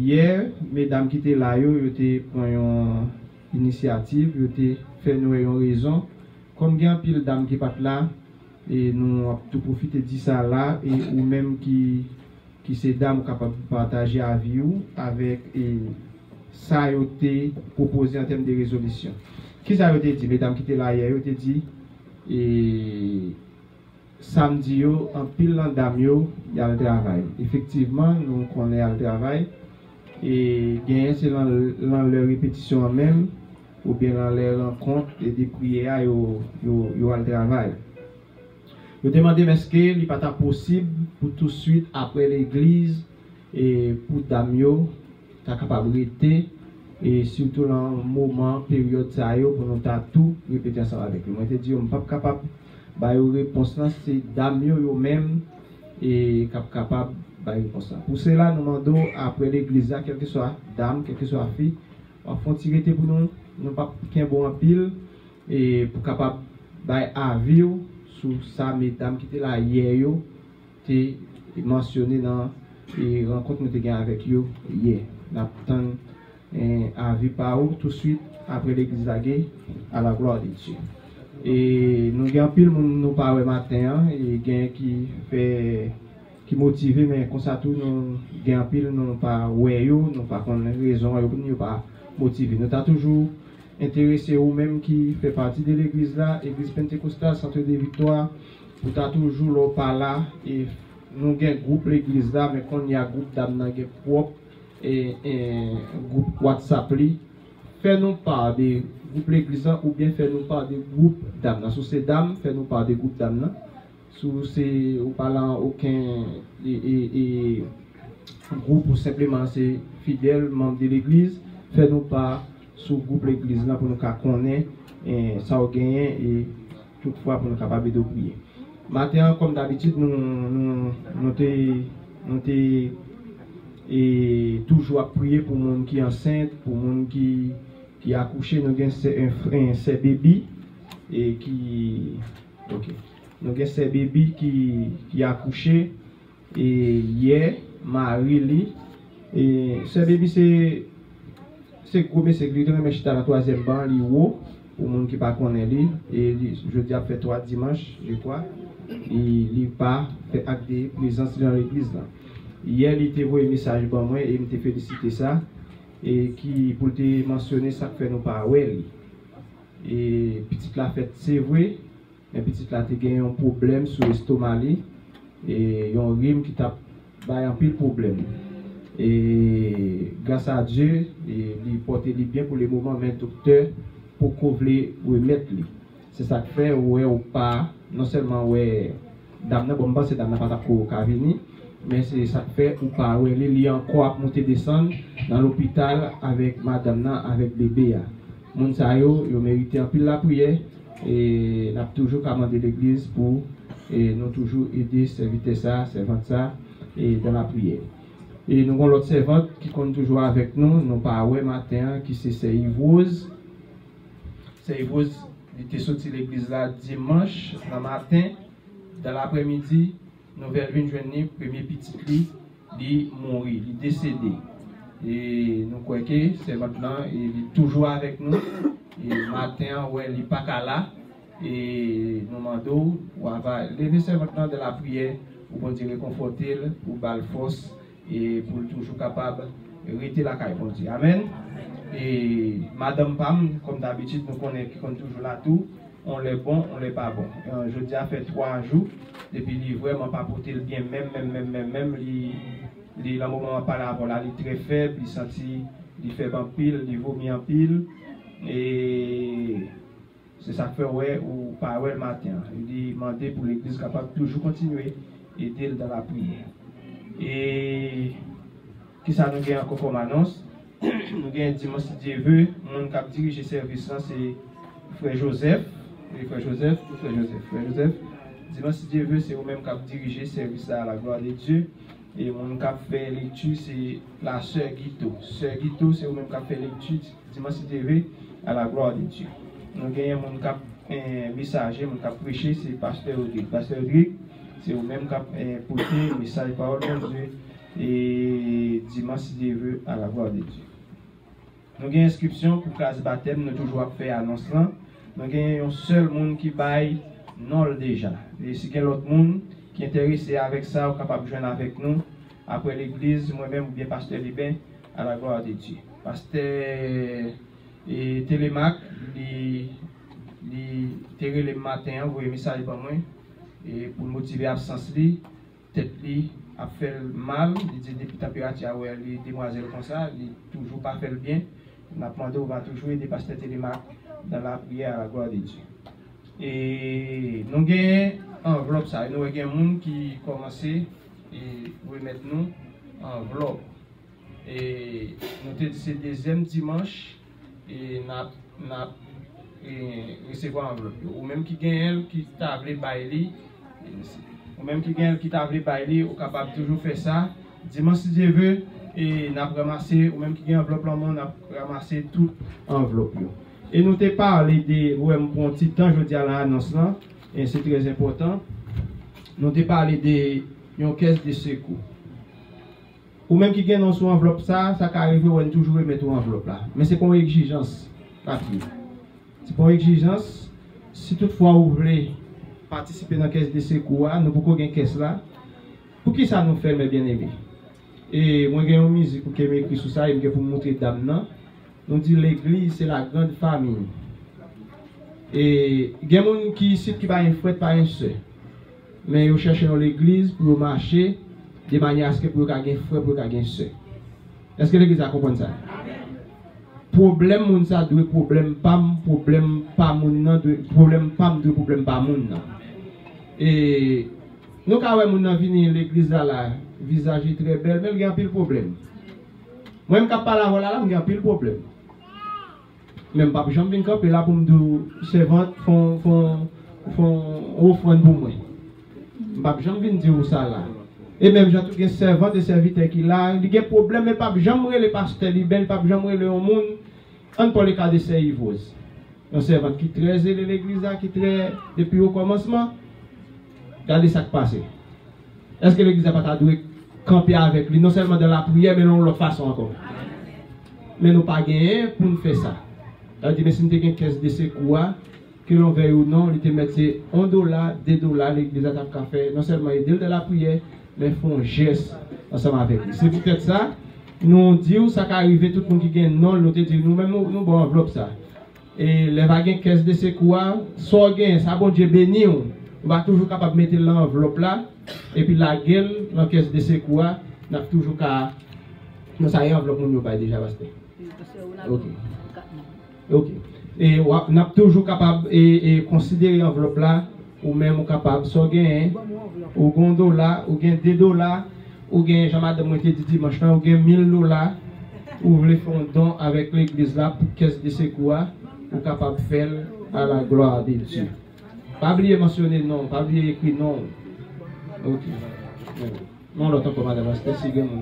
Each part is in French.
hier, mesdames qui étaient là, ils étaient pris une initiative, ils étaient fait nous une raison. Comme il y a pile dames qui pas là, et nous avons tout profité de ça là, et ou même qui ces dames capables de partager à vie avec ça a été proposé en termes de résolution. Qui ça a été dit, mesdames qui étaient là hier, ils ont dit, et samedi, en pile en dame, il y a le travail. Effectivement, nous connaissons le travail. Et bien, c'est dans leur répétition même, ou bien dans leur rencontre et des prières, il y a le travail. Je demandais est-ce qu'il n'est pas possible pour tout de suite après l'église et pour Damio, ta capacité et surtout dans le moment, période, ça pour nous tout répéter ça avec lui. Moi, je dis, on n'est pas capable de réponse là, c'est Damio eux-mêmes et capable de réponse là. Pour cela, nous demandons après l'église, quelle que soit dame, quelle que soit fille, on va tirer pour nous, nous pas qu'un bon en pile et pour capable à vivre sur ça, mesdames qui étaient là hier, tu mentionné dans les rencontres que nous avons avec eux hier. Nous avons avis par tout de suite après l'église à la gloire de Dieu. Et nous avons pile nous parler matin et qui motive mais comme ça tout nous avons pile nous pas nous pas raison nous pas motivé. Nous avons toujours intéressé ou même qui fait partie de l'église là, église pentecôtale, centre de victoire, pour ta toujours là par là et nous avons un groupe l'église là, mais quand il y a un groupe d'âmes propre et un groupe WhatsApp li, fais-nous part des groupes l'église là ou bien fais-nous part des groupes d'âmes. Sous ces dames, fais-nous part des groupes d'âmes. Sous ces ou parlant aucun groupe ou simplement c'est fidèles membres de l'église, fais-nous part sous groupe l'église là pour nous connaître ça au gagner et toutefois pour nous capables de prier. Maintenant comme d'habitude nous et toujours à prier pour monde qui est enceinte, pour monde qui a accouché, nous avons un bébé et qui nous avons un bébé qui a accouché et hier Marie et ce bébé c'est gros mais c'est glitteré mais j'étais dans la troisième banc li haut pour monde qui pas connaît lui et je dis a fait 3 dimanches je crois et il pas fait acte de présence dans l'église là. Hier il t'a envoyé un message pour moi et il m'a félicité ça et qui pour te mentionner ça fait nous pas ouais et petite la fête c'est vrai mais petite la te gagné un problème sur l'estomac et un rime qui t'a ba un pile problème. Et grâce à Dieu, il porte bien pour les moments, mais docteur, pour couvrir ou mettre lui. C'est ça que fait, ouais ou pas, non seulement ouais, dame bon c'est dame pas pour venir, mais c'est ça que fait ou pas, ouais, il y a encore à monter descendre dans l'hôpital avec madame avec bébé. Moun sa yo mérité un pile la prière et n'a toujours commandé l'église pour et nous toujours aider servir ça, servante ça et dans la prière. Et nous avons l'autre servante qui compte toujours avec nous, nous pas ouais matin, qui c'est Yvose. C'est Yvose, il était sorti de l'église là dimanche, le matin, dans l'après-midi, nous venons joindre premier petit lit, il mourit, il est décédé. Et nous croyons que c'est maintenant, il est toujours avec nous. Et le matin, ouais, il n'est pas là. Et nous demandons, on va lever ça maintenant de la prière pour dire réconforter, pour balle force. Et pour toujours capable de rester la caille pour Dieu. Amen. Et Madame Pam, comme d'habitude, nous connaissons toujours là tout. On l'est bon, on l'est pas bon. Je dis à fait 3 jours, depuis qu'il vraiment pas porté le bien, même, le moment par là, voilà, il est très faible, il sentit, il fait en pile, il vomit en pile. Et c'est ça que fait, ouais, ou pas, ouais, le matin. Il demandé pour l'église capable de toujours continuer et aider dans la prière. Et qui ça nous gagne encore comme annonce? Nous gagnons dimanche si Dieu veut, mon cap dirige service là c'est Frère Joseph. Frère Joseph. Dimanche si Dieu veut, c'est vous même cap diriger service là à la gloire de Dieu. Et mon cap fait l'étude, c'est la sœur Guito. Sœur Guito, c'est vous même cap fait l'étude dimanche si Dieu veut à la gloire de Dieu. Nous gagnons mon cap messager, mon cap prêcher, c'est Pasteur Rodrigue. Pasteur Rodrigue, c'est vous même qui porter le message parole de Dieu et dimanche si Dieu veut à la gloire de Dieu. Nous avons une inscription pour classe baptême, nous toujours fait annonce là. Nous avons un seul monde qui baille non déjà. Et si quelqu'un d'autre monde qui est intéressé avec ça, ou capable de joindre avec nous après l'église, moi-même ou bien pasteur Libin, à la gloire de Dieu. Pasteur et Télémac, il le matin, envoyé un message pour moi et pour motiver l'absence, tête li a fait mal, il dit depuis température, les demoiselles comme ça, il toujours pas fait le bien. On a demandé, on va toujours aider pasteur Télémac dans la prière à la gloire de Dieu. Et nous avons enveloppe ça. Nous avons des gens qui commencent et remettre nous enveloppe. Et nous avons c'est le deuxième dimanche et nous avons recevoir enveloppe. Ou même qui gagne qui t'a appelé baili, ou même qui gagne qui t'a appelé baili, ou capable toujours faire ça. Dimanche si Dieu veut et nous avons ramassé, ou même qui gagne enveloppe là, on a ramassé toute enveloppe. Et nous t'ai parlé de, pour un petit temps, je dis à l'annonce là, et c'est très important. Nous t'ai parlé de une caisse de secours. Ou même qui gagne dans son enveloppe ça arrive, on toujours remettre une enveloppe là. Mais c'est pas une exigence, papier. C'est pas une exigence. Si toutefois vous voulez participer dans la caisse de secours, nous pouvons gagner une caisse là. Pour qui ça nous fait, mes bien-aimés? Et moi, j'ai une musique pour que m'écrit sur ça, et pour montrer dame non. On dit l'église, c'est la grande famille. Et il y a des gens qui ici qui va un frère, pas un soeur. Mais ils cherchent dans l'église pour marcher de manière à ce que pour qu'il y ait un frère, pour qu'il y ait un soeur. Est-ce que l'église a compris ça? Problème, moun ça doit problème pas moun, problème pas moun. Et nous, quand on a venu l'église là, visage très belle, mais il y a un pile problème. Moi, je ne parle pas là, il y a un pile problème. Même pas, j'aime bien camper là pour me dire, servante font offrande pour moi. J'aime bien dire ça là. Et même, j'ai tout un servante et serviteur qui là, il y a un problème, mais pas, j'aime bien le pasteur libéral, pas, j'aime bien le monde. On parle le cas de Saint-Yvose. Un servant qui est très zélé l'église, qui est très, depuis au commencement. Regardez ça qui passe. Est-ce que l'église n'a pas dû camper avec lui, non seulement dans la prière, mais dans l'autre façon encore? Mais nous pas gagné pour nous faire ça. C'est-à-dire, mais si nous avons une caisse de secours, que l'on veuille ou non, il te met $1, $2, l'église a fait, non seulement aider de la prière, mais font un geste ensemble avec lui. C'est peut-être ça, nous on dit où ça qui arrive, tout le monde qui gagne non, nous te dit nous-mêmes, nous bon enveloppe ça. Et les wagons caisse de secours, soit gain, ça bon Dieu béni, on va toujours capable de mettre l'enveloppe là, et puis la gueule, dans la caisse de secours, on a toujours qu'à. Non, ça y est, enveloppe, nous pas déjà basté. Ok. Ok. Et on a toujours capable de considérer l'enveloppe là, ou même capable, soit gain, ou $1, ou gain $2, ou gain, j'aimerais moitié du dimanche, ou gain $1000, ou voulez faire un don avec l'église là pour caisse de secours, ou capable de faire à la gloire de Dieu. Pas oublier mentionner non, pas oublier écrire non. Ok. Non, l'autre comme madame, c'est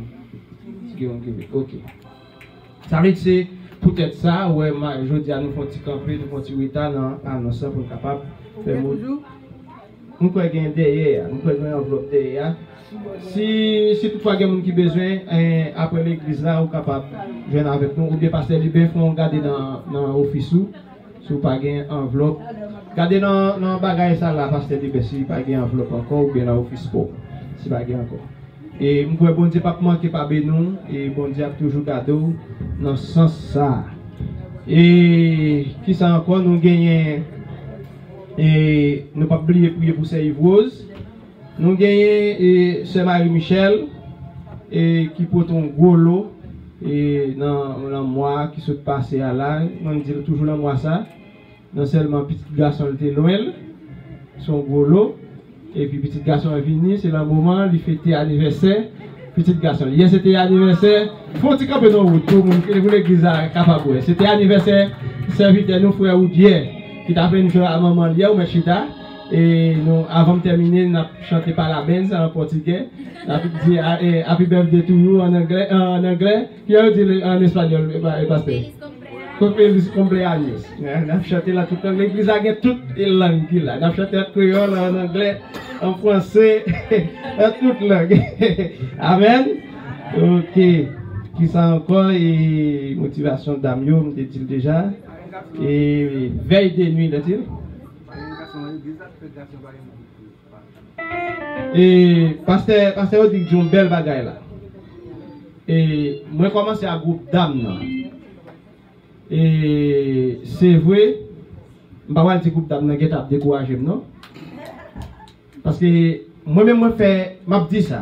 ok. Ça veut dire c'est peut-être ça, ouais, je dis à nous faire un petit camper, nous faire un petit retard dans l'annonce pour être capable de faire nous pouvons gagner derrière, nous pouvons gagner enveloppe derrière. Si toutefois il y a des gens qui ont besoin, après l'église là, vous capable de joindre avec nous, ou bien passer les biens, faut garder dans l'office, si vous pas gagner enveloppe. Gardez dans le bagage ça là, passer les biens, si vous pas gagner enveloppe encore, ou bien dans l'office pour, si vous pas gagner encore. Et je ne bon Dieu pas manquer par nous, et bon Dieu a toujours gardé dans ce sens ça. Et qui ça encore, nous gagnons. Et ne pas oublier prier pour Saint-Yvose. Nous gagnons Sœur Marie-Michel qui porte un gros lot et dans le mois qui se passe à là, on dit toujours le mois ça. Non seulement petit garçon était Noël, son gros lot, et puis petit garçon est venu, c'est le moment, il fêtait anniversaire. Petit garçon, hier c'était anniversaire, il faut que nous route, tout le monde qui voulait l'église capable. C'était anniversaire, serviteur nous frère Oudier. Qui t'a fait une chose à maman Lia ou Mechita. Et nous, avant de terminer, nous avons chanté par la benz en portugais. Nous avons dit Happy Birthday to you en anglais. Qui a dit en espagnol, pasteur? Feliz cumpleaños. Nous avons chanté là tout le temps. L'église a toutes les langues là. Nous avons chanté en créole, en anglais, en français, en toutes les langues. Amen. Ok. Qui ça encore et motivation d'Amio, me dit déjà. Et veille de nuit, là-t-il. Et pasteur dit que j'ai une belle bagaille là. Et moi commencé à groupe d'âme là. Et c'est vrai, je ne vais pas dire groupe d'âme qui a découragé non. Parce que moi-même m'a dit ça.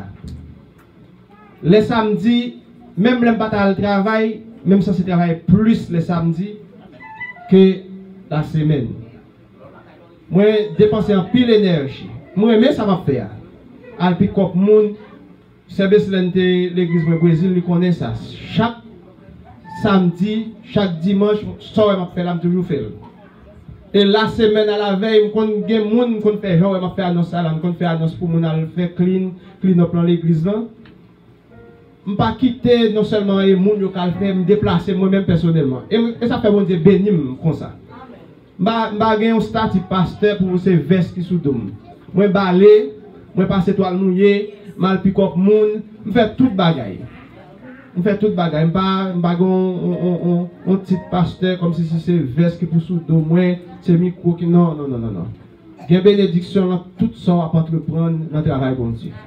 Les samedis, même les pas le travail, même ça c'est travail plus les samedis que la semaine. Moi dépenser en pile d'énergie. Moi-même ça m'a fait. Alpi Kop Moun, service l'église du Brésil, il connaît ça. Chaque samedi, chaque dimanche, ça m'a fait là, toujours fait. Et la semaine à la veille, quand il y a des gens qui fait genre, m'a fait annonce ça, m'a fait annonce pour mon faire clean up dans l'église là. Je ne pas quitter non seulement les gens qui fait me déplacer moi-même personnellement. Et ça fait mon Dieu béni comme ça. Je ne pas un statut pasteur pour ces vestes qui sous dôme. Moi balai, moi passer toile mouillée, mal pick up moun, je fais toute bagaille. Je fais toute bagaille, je pas un petit pasteur comme si c'est veste qui pour sous dos moi, c'est micro qui non. Il y a bénédiction dans tout ça à entreprendre dans le travail bon Dieu.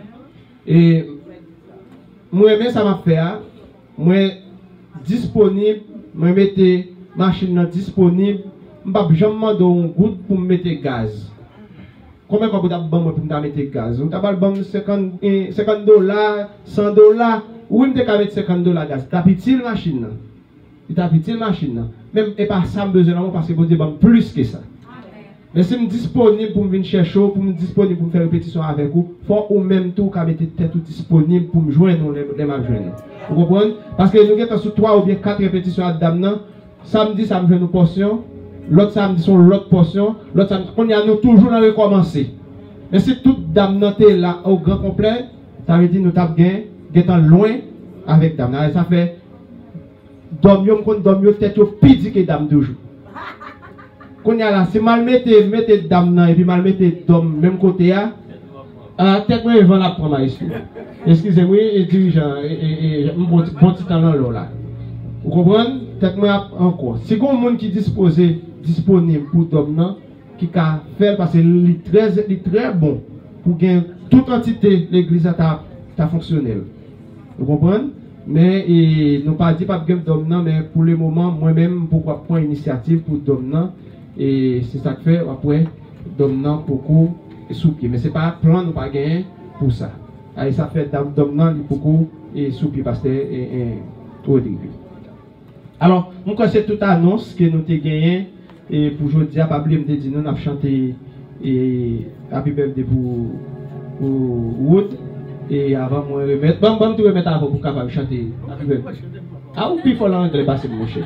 Et moi-même ça m'a fait, moi disponible, moi mettre machine disponible, je ne vais pas jamais demander un goutte pour mettre gaz. Combien vous avez pour mettre gaz? Vous avez 50 $, 100 $. Où vous avez mettre 50 $ gaz? Tu as petit machine. Tu as petit machine. Même et pas ça besoin parce que vous avez plus que ça. Mais si je suis disponible pour venir chercher, pour me disponible pour faire répétition avec vous, il faut au même temps qu'à mettre tête disponible pour me joindre les joindre. Vous comprenez? Parce que nous avons sur 3 ou bien 4 répétitions à dame. Samedi, ça me joue une portion. L'autre samedi, sont l'autre portion. L'autre samedi, on y a nous toujours dans recommencer. Mais si toute dame notée là au grand complet, ça veut dire nous avons gagné loin avec dame. Ça fait dormir tête au pidi que dame toujours. Quand y a là, si mal mettez dame et puis mal mettez dame même côté à tête moi vend la prendre ici. Excusez-moi et dirigeant et bon petit temps là. Vous comprenez? Tête moi encore. Si vous avez un monde qui disponible pour dame qui a fait parce que c'est très bon pour gagner toute entité l'église a fonctionné. Vous comprenez? Mais nous pas dit pas de dame mais pour le moment moi-même pourquoi prendre initiative pour dame. Et c'est ça que fait après dominant beaucoup sous-pied. Mais ce n'est pas un plan nous pas gagner pour ça. Et ça fait dominant beaucoup et sous-pied parce que au début. Alors, nous c'est toute annonce que nous avons gagné et pour aujourd'hui, pas oublier de dire nous avons chanté et Happy Birthday pour Wood et avant moi remettre. Bon, tu remettre avant pour capable chanter Happy Birthday. Ah ou puis il faut l'anglais passer mon cher.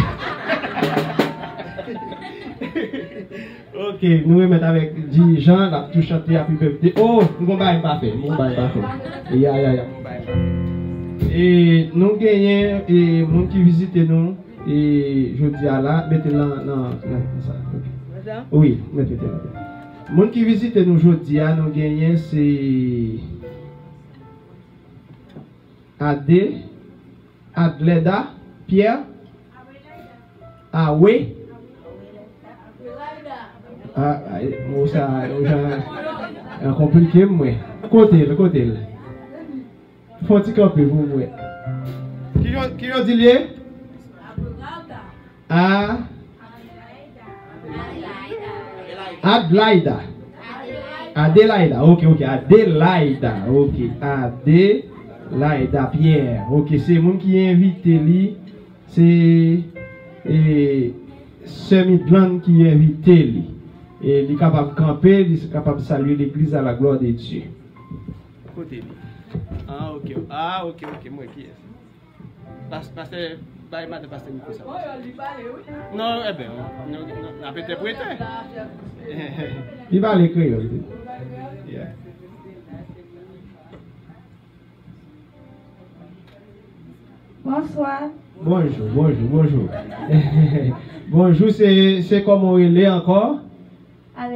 Ok, nous remettons avec Jean, la tout chanté Happy Birthday. Oh, nous n'avons pas fait. Et nous gagnons, et les gens qui visitent nous, et je dis à là, mettez-la dans ça. Oui, mettez-la. Les gens qui visitent nous, je dis à nous gagnons, c'est Adleda, Pierre, Awe. Ça c'est compliqué moi. Côté. Faut-il camper vous moi. Qui ont dit lié? Adelaida. OK. Adelaida. OK. Adelaida Pierre. OK, c'est mon qui invité lui. C'est Semi-Blanc qui invité lui. Et il est capable de camper, il est capable de saluer l'église à la gloire de Dieu. Côté. OK, moi qui est. Pasteur, madame pasteur Nico ça. Non, eh bien, on a peut-être interprété. Il va l'écrire. Bonsoir. Bonjour. Bonjour, c'est comment il est encore?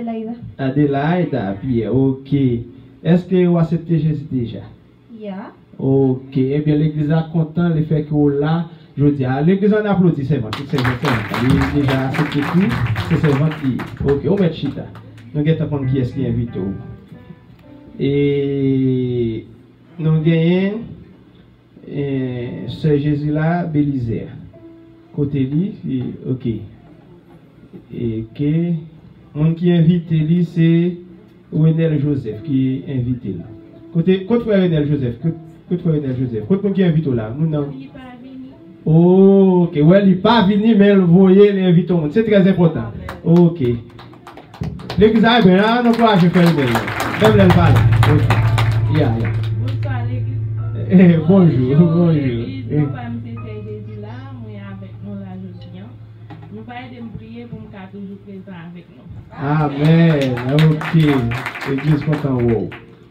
Adelaida, bien, ok. Est-ce que vous acceptez Jésus déjà? Yeah. Ok, eh bien l'église a content le fait que là, je dis, l'église en applaudit, c'est bon, c'est bon. Déjà, c'est tout, c'est bon qui. Ok, on met chita. Nous allons apprendre qui est-ce qui invite. Et nous gagnons Sœur Jésus là, Bélisère. Côté lui, ok. Et que, mon qui invite lui, c'est Renel Joseph qui invite lui. Côté frère Renel Joseph, côté frère Renel Joseph, côté qui invite là, nous non. Ok, ouais, il n'est pas venu, mais vous voyez l'invite au monde. C'est très important. Ok. L'église a bien, là, nous pouvons faire le bien. Même là, pas là. Ok. Yeah. Bonsoir l'église. Bonjour. Nous allons prier pour nous toujours présent avec nous. Amen. Ok. L'église content. Wow.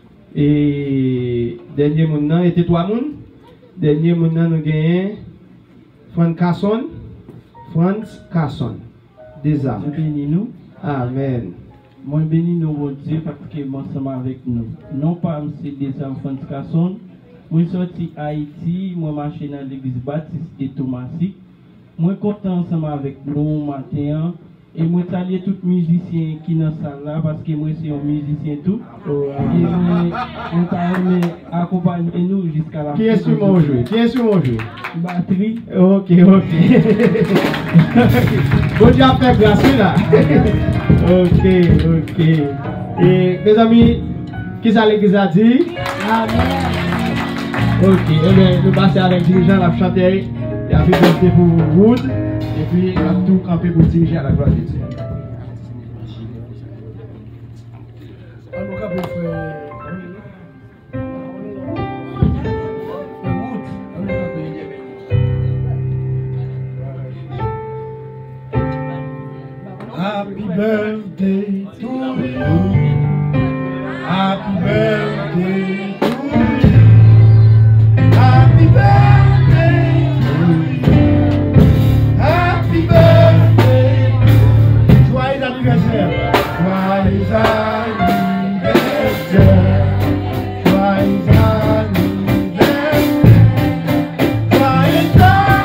Et dernier moment, était toi moun? Dernier moment, nous gagnons Franz Carson. Des âmes. Bénis nous. Amen. Moi bénis nous, mon Dieu, parce que moi ensemble avec nous. Non pas c'est des âmes Franz Carson. Moi sorti Haïti, moi marché dans l'église baptiste de Thomasy. Moi content ensemble avec nous matin. Et moi saluer tous les musiciens qui sont dans la salle là parce que moi c'est un musicien tout. Et nous allons accompagner nous jusqu'à la fin. Qui est sur mon jeu? Batterie. Ok. Bon Dieu a fait grâce là. Ok. Et mes amis, qui ça l'église a dit? Amen. Ok, eh bien, nous passons avec le dirigeant, la chanter, et avec le pour Wood, et puis à tout camper pour diriger à la gloire de Dieu. Happy birthday to you. Happy birthday to you. Happy birthday to you. Happy birthday. Joyeux anniversaire. Joyeux anniversaire. Joyeux anniversaire. Joyeux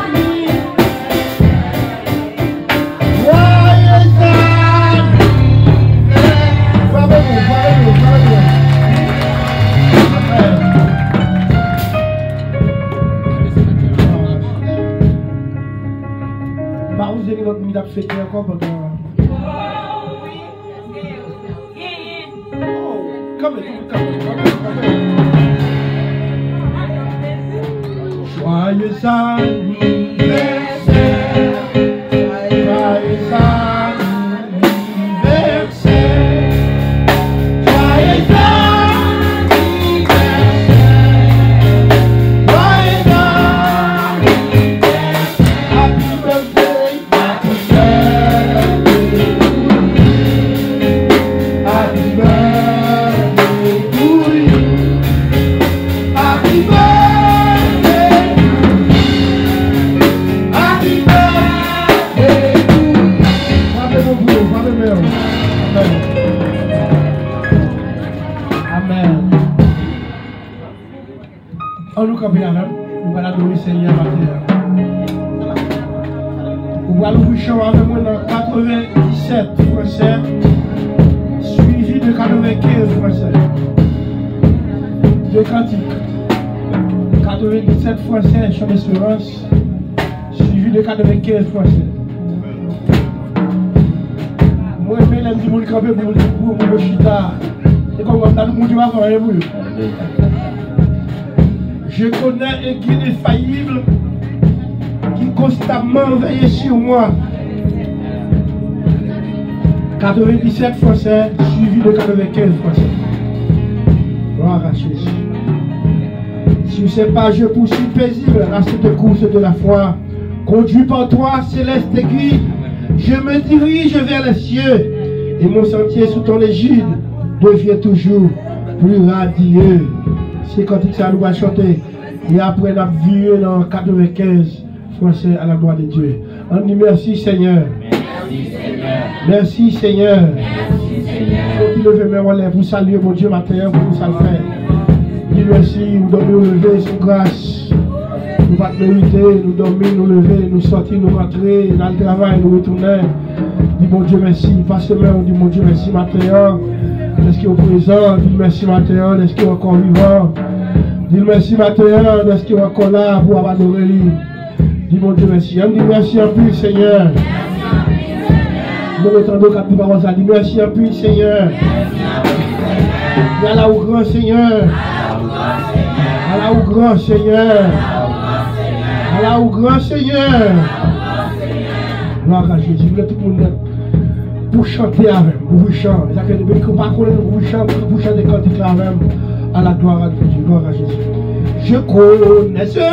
fêter encore pendant. Come. Joyeux anniversaire. Joyeux anniversaire. Joyeux nous allons adorer le Seigneur maintenant. Nous allons ouvrir le avec moi dans 97 français, suivi de 95 français. Deux cantiques. 97 français, chant d'espérance, suivi de 95 français. Moi, je vais me dire que je vais me chita. Et comme on a le monde, je vais faire. Je connais un guide infaillible qui constamment veille sur moi. 97 français suivi de 95 français. Gloire à Jésus. Sur ces pages poursuis paisibles à cette course de la foi, conduit par toi, céleste aiguille, je me dirige vers les cieux et mon sentier sous ton égide devient toujours plus radieux. C'est quand ça nous va chanter. Et après, on a vu dans 95 français à la gloire de Dieu. On dit merci Seigneur. Merci Seigneur. Merci Seigneur. Faut qu'il leve mes relais pour saluer mon Dieu matin, pour nous ça le faire. Dis merci, nous donnons nous lever sous grâce. Nous pas mériter, nous dormir, nous lever, nous sortir, nous rentrer, dans le travail, nous retourner. Dis bon Dieu merci, pas seulement on dit mon Dieu merci matin. Est-ce qu'il est présent? Dis merci matin, est-ce qu'il est encore vivant? Dis merci matin, est-ce qu'il est encore là pour adorer lui? Dis mon Dieu merci. Dis merci en plus Seigneur. Nous retendons qu'à plus paroles, dis merci en plus Seigneur. Dis là au grand Seigneur. Là au grand Seigneur. Là au grand Seigneur. Gloire à Jésus. Je voulais tout le monde pour chanter avec vous. Vous chantez. C'est-à-dire que depuis que vous ne connaissez pas, vous chantez des cantiques avec à la gloire à Dieu. Gloire à Jésus. Je connais ce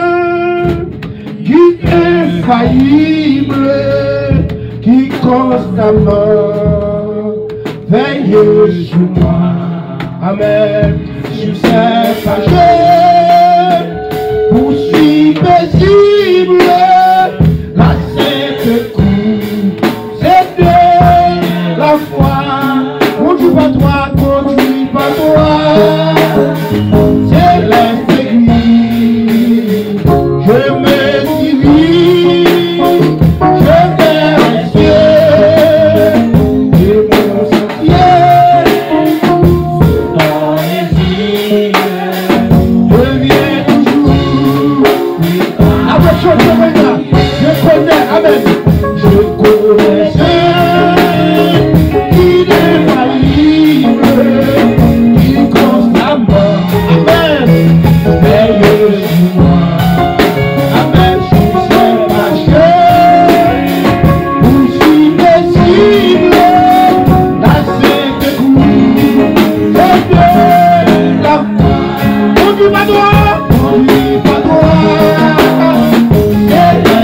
qui est infaillible, qui constamment veille sur moi. Amen. Sur ces pages, poursuit paisible, la sainte cour, c'est de la foi. Conduis pas toi, conduis pas toi, c'est l'intégrité. Je me dirige, je vais aux cieux, et mon sentier dans les îles devient toujours. Avec chanter maintenant, je connais, amen, je connais ce qui n'est pas libre, qui constamment, amen, veille sur moi. Amen, sur ces pages, poursuit paisible, la sainte cour, c'est de la foi. Conduis pas droit, c'est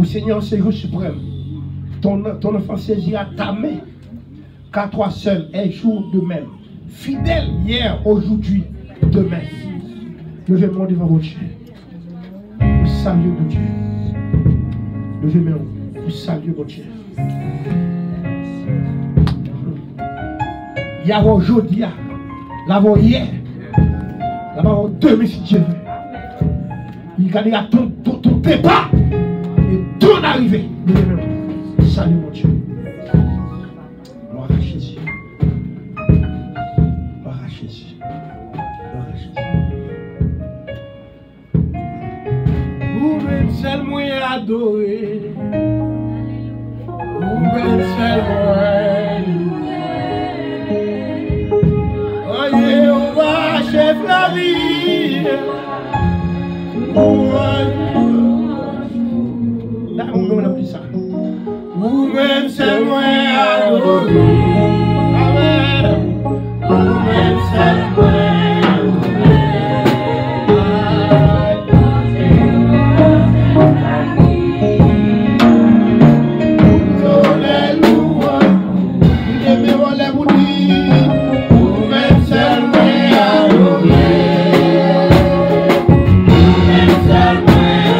Seigneur, Seigneur suprême, ton enfant saisi à ta main, car toi seul est jour de même. Fidèle hier, aujourd'hui, demain. Levez-moi devant votre Dieu. Vous saluez votre Dieu. Levez-moi, vous saluez votre Dieu. Il y a aujourd'hui, l'avant hier, l'avant demain si Dieu veut. Il y a ton départ et ton arrivée. Salut mon Dieu. Gloire à Jésus. Gloire à Jésus. Gloire à Jésus. Vous-même seul moi adoré. Vous-même seul moi. Oyez, on va chef la vie. Vous-même c'est moi adoré. Amen. Vous-même c'est moi. Vous-même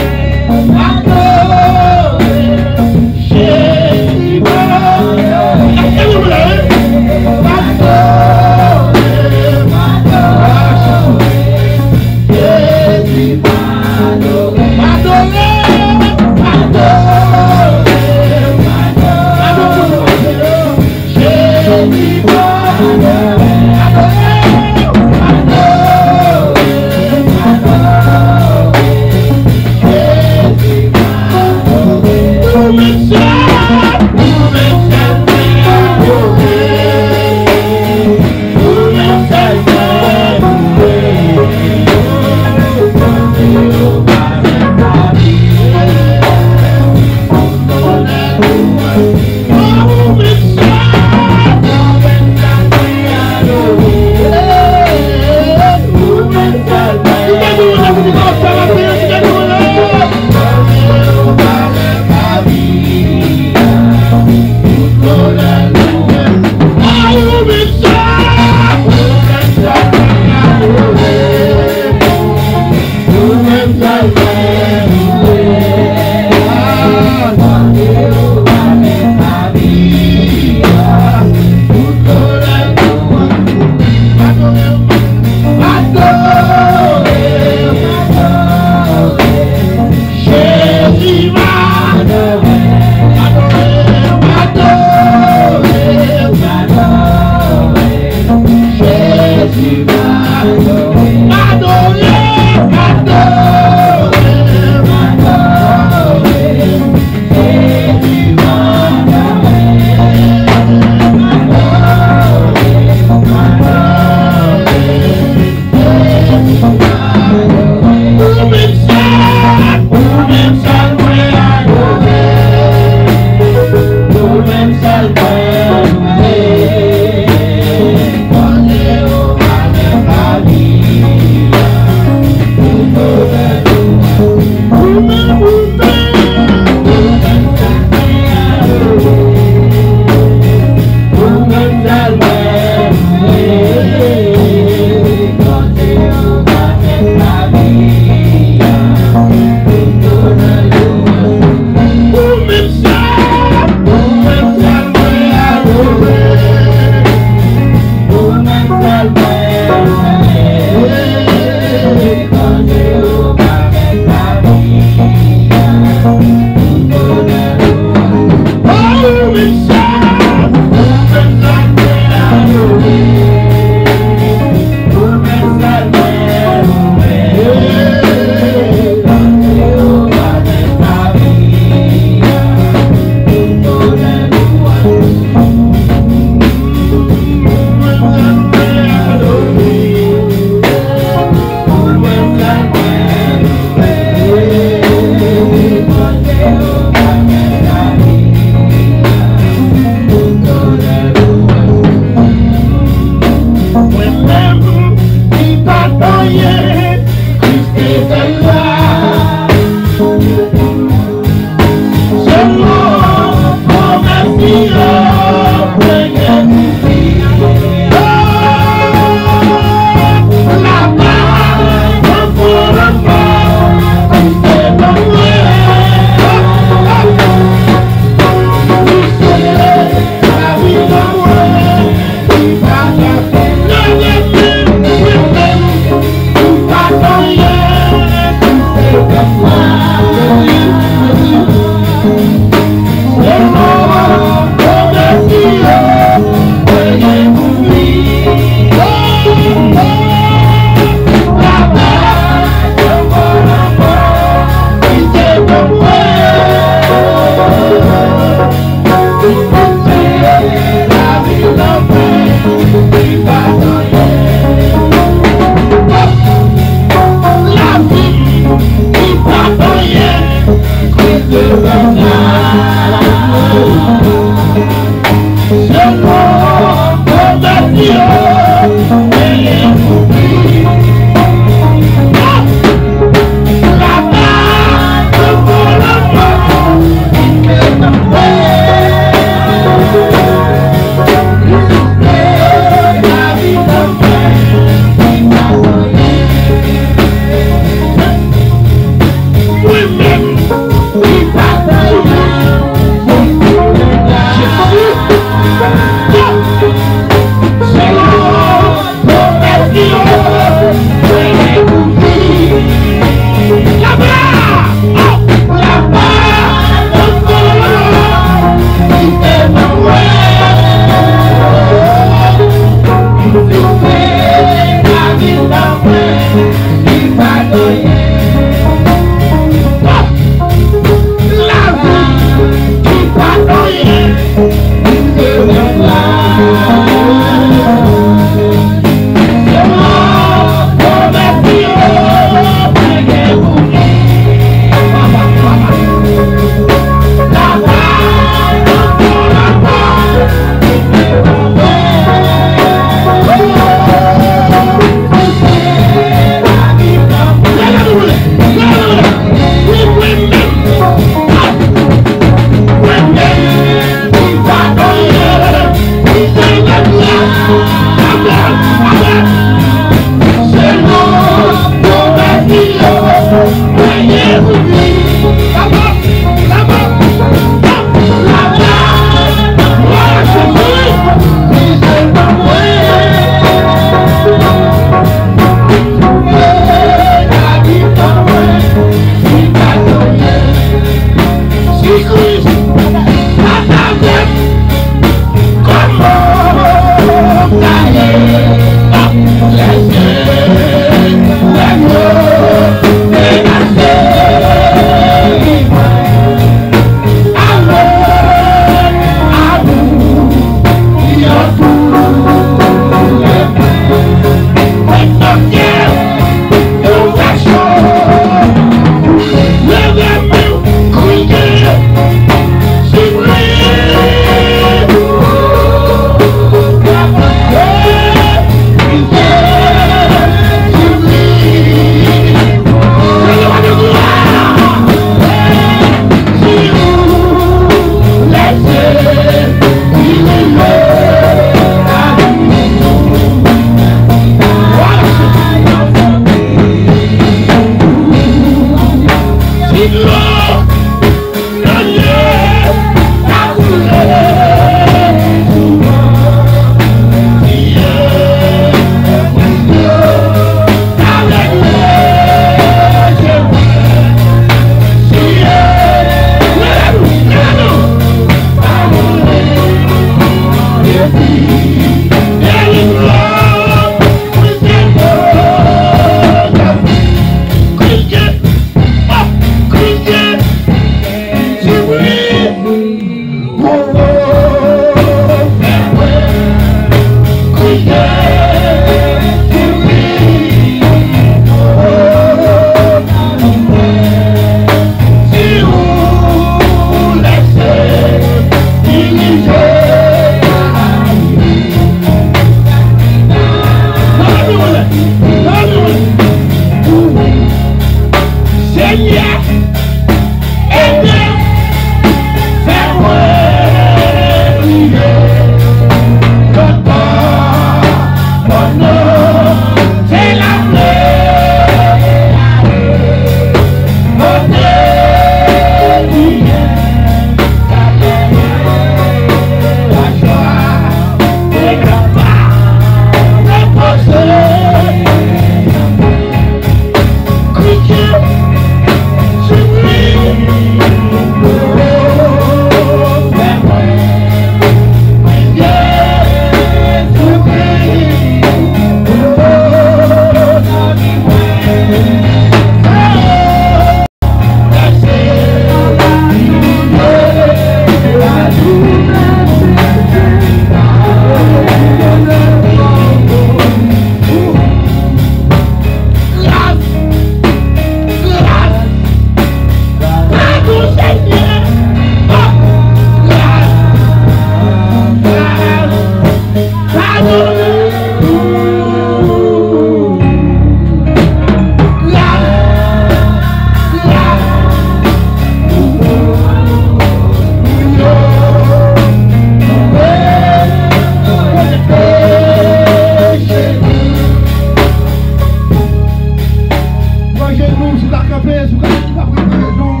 Sous la campée, sous la prière, nous.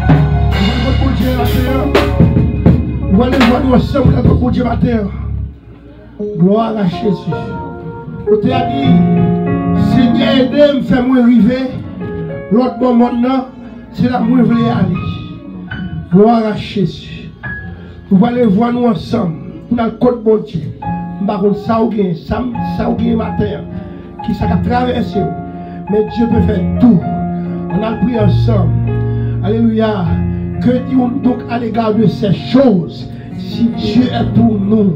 Nous allons Dieu la terre. Nous allons voir nous ensemble notre Dieu la terre. Gloire à Jésus. On t'a dit, Seigneur, aidez-moi, fais-moi arriver. L'autre bon maintenant, c'est là où je voulais aller. Gloire à Jésus. Nous allons voir nous ensemble. Nous allons côté bon Dieu. Nous allons ça ou bien matin. Qui ça a traversé. Mais Dieu peut faire tout. On a prié ensemble. Alléluia. Que dit-on donc à l'égard de ces choses? Si Dieu est pour nous,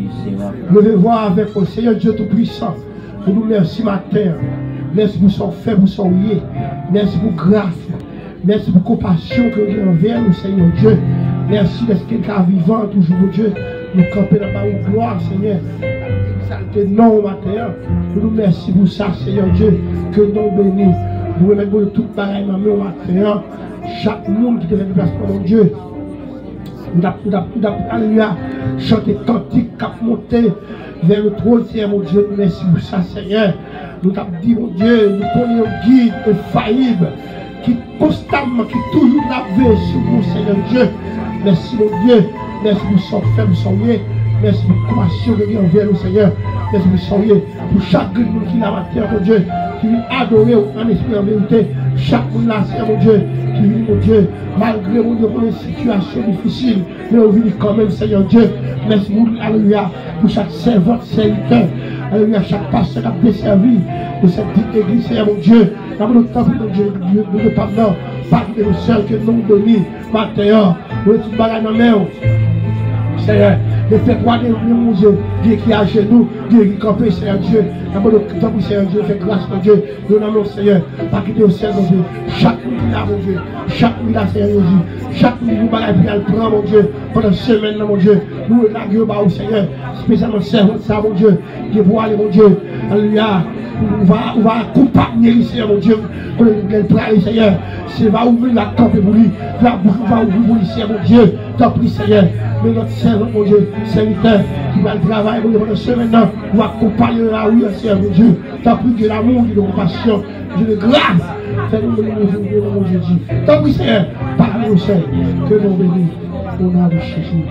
levez voir avec le Seigneur Dieu Tout-Puissant. Nous nous merci matin. Merci pour son fait, pour son lié. Merci pour grâce. Merci pour compassion que vous avez envers nous, Seigneur Dieu. Merci d'être quelqu'un vivant, toujours Dieu. Nous camper dans la gloire, Seigneur. Exalté non matin. Nous nous merci pour ça, Seigneur Dieu. Que nous bénis. Nous remettons tout pareil dans le matin. Chaque monde qui devait place pour mon Dieu. Nous avons chanté cantique, cap monté vers le trône, Seigneur mon Dieu. Merci pour ça, Seigneur. Nous avons dit, mon Dieu, nous connaissons un guide infaillible qui constamment, qui toujours la veille sur nous, Seigneur Dieu. Merci, mon Dieu. Merci pour son fait, pour son lien. Merci pour la compassion que vous avez envers nous, Seigneur. Merci pour son lien. Pour chaque monde qui l'a matin, mon Dieu, qui vient adorer en esprit en vérité. Chaque monde là, Seigneur mon Dieu, qui vient, mon Dieu, malgré mon Dieu, pour les situations difficiles, mais on vit quand même, Seigneur Dieu. Merci, alléluia, pour chaque servante, serviteur. Alléluia, chaque pasteur qui a desservi de cette petite église, Seigneur mon Dieu. Dans le temps, mon Dieu, nous ne parlons pas de nos sœurs que nous bénis, matin, nous sommes dans la main. Seigneur, ne fais pas de mon Dieu, Dieu qui est à genoux, Dieu qui est campé, Seigneur Dieu. Dans le temps, Seigneur Dieu, fais grâce, mon Dieu. Nous nommons, Seigneur, pas quitter au Seigneur, mon Dieu. Chaque nuit là, mon Dieu. Chaque nuit là, Seigneur Jésus. Chaque nuit, nous balayons, nous prend, mon Dieu. Pendant une semaine, mon Dieu. Nous, là, Dieu, au Seigneur. Spécialement, servant ça, mon Dieu. Dieu, pour aller, mon Dieu. Alléluia. On va accompagner, Seigneur, mon Dieu. Pour le travail, Seigneur. C'est va ouvrir la campe pour lui. Va ouvrir pour lui, Seigneur, mon Dieu. T'en prie, Seigneur. Mais notre servant, mon Dieu, serviteur, qui va le travail, mon Dieu, pendant ce maintenant, on va accompagner la rue, Seigneur, mon Dieu. T'en prie de l'amour, de la compassion, de grâce. Fais-nous, mon Dieu. T'en prie, Seigneur, parle-nous, Seigneur, que nous bénissons. Au nom de Jésus.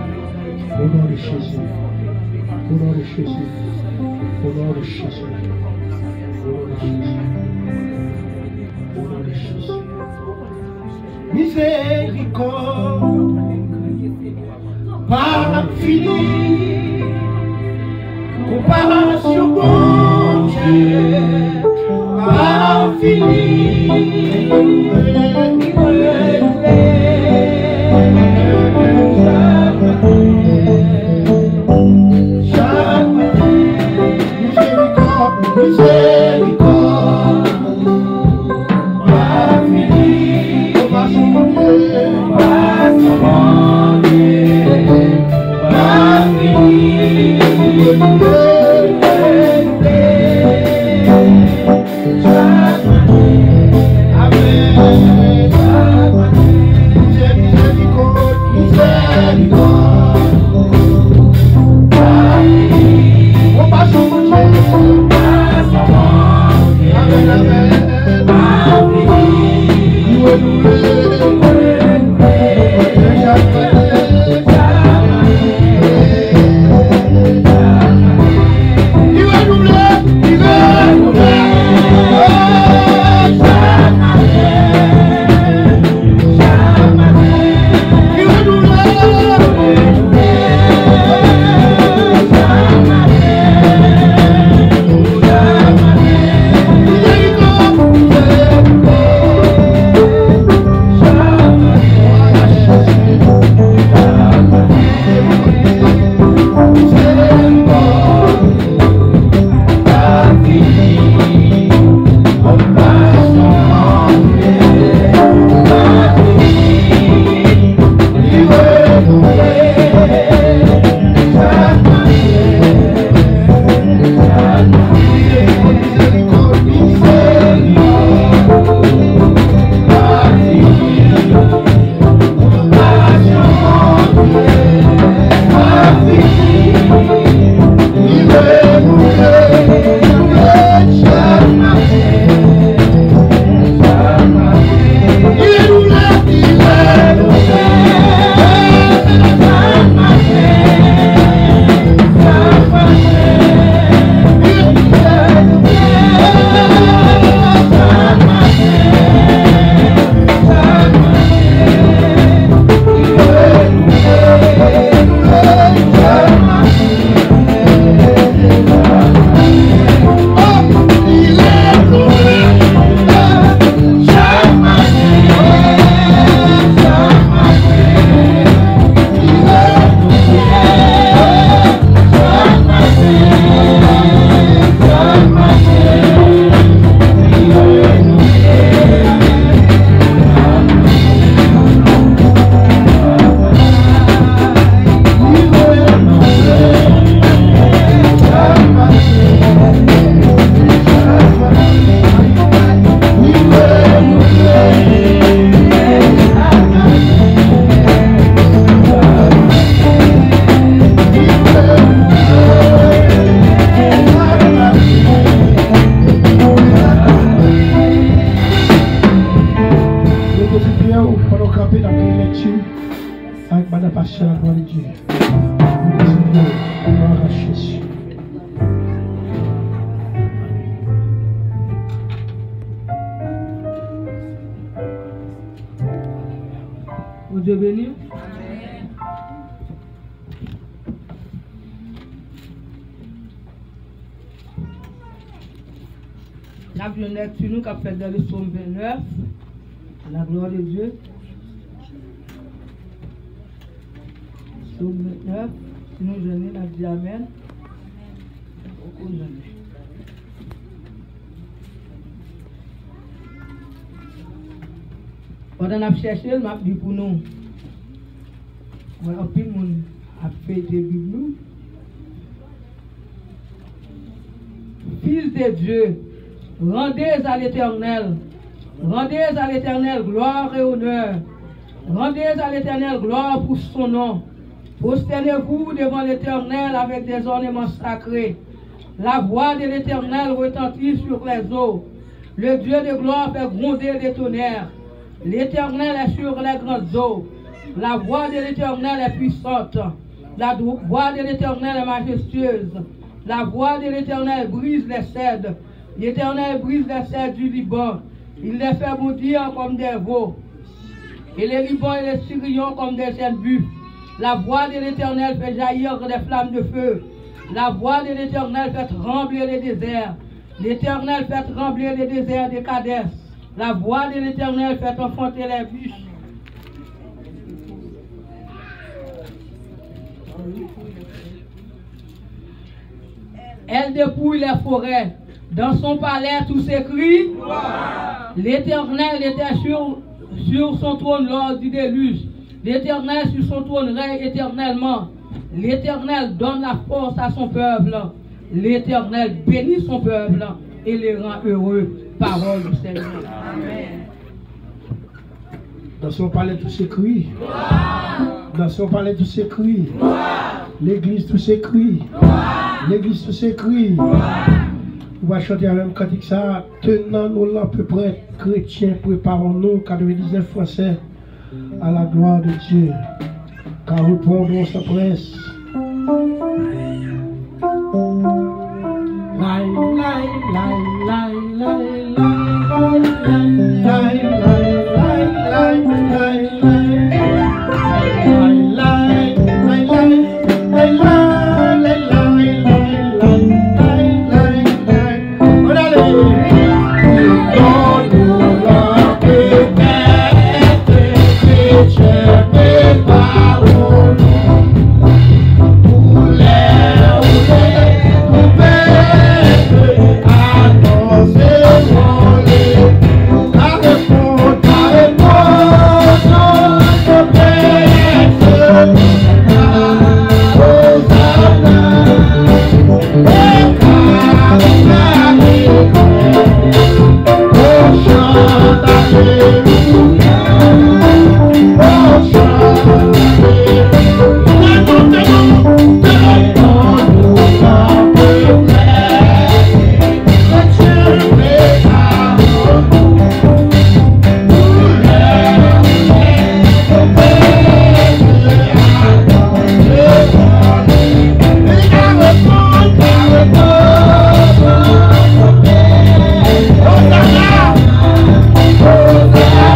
Au nom de Jésus. Au nom de Jésus. Au nom de Jésus. Au nom de Jésus. Au nom de Jésus. Miséricorde. Pas fini, compassion, bon Dieu, pas fini, miséricorde, pas fini, compassion, bon Dieu, pas fini. Nous encore camper dans la lecture avec Madame Pasteur, la gloire de Dieu. Gloire à Jésus. Dieu béni. La lecture nous qui a fait dans le psaume 29, la gloire de Dieu. Psaume 29, si nous jeûnons, on dit Amen. Pendant qu'on a cherché, on m'a dit pour nous. On a fait des Bibles. Fils de Dieu, rendez à l'Éternel gloire et honneur. Rendez à l'Éternel gloire pour son nom. Prosternez-vous devant l'Éternel avec des ornements sacrés. La voix de l'Éternel retentit sur les eaux. Le Dieu de gloire fait gronder des tonnerres. L'Éternel est sur les grandes eaux. La voix de l'Éternel est puissante. La voix de l'Éternel est majestueuse. La voix de l'Éternel brise les cèdres. L'Éternel brise les cèdres du Liban. Il les fait bondir comme des veaux. Et les Libans et les Syriens comme des jeunes buffles. La voix de l'Éternel fait jaillir des flammes de feu. La voix de l'Éternel fait trembler les déserts. L'Éternel fait trembler les déserts de Kadès. La voix de l'Éternel fait enfanter les bûches. Elle dépouille les forêts. Dans son palais, tout s'écrit. L'Éternel était sur son trône lors du déluge. L'Éternel sur son trône règne éternellement. L'Éternel donne la force à son peuple. L'Éternel bénit son peuple et les rend heureux. Parole du Seigneur. Amen. Dans son palais, tout s'écrit. Dans son palais, tout s'écrit. L'église, tout s'écrit. L'église, tout s'écrit. On va chanter la même cantique ça. Tenant nos lampes prêtes, chrétiens, préparons-nous, 99 français, à la gloire de Dieu. Car nous prendrons sa presse. Oh,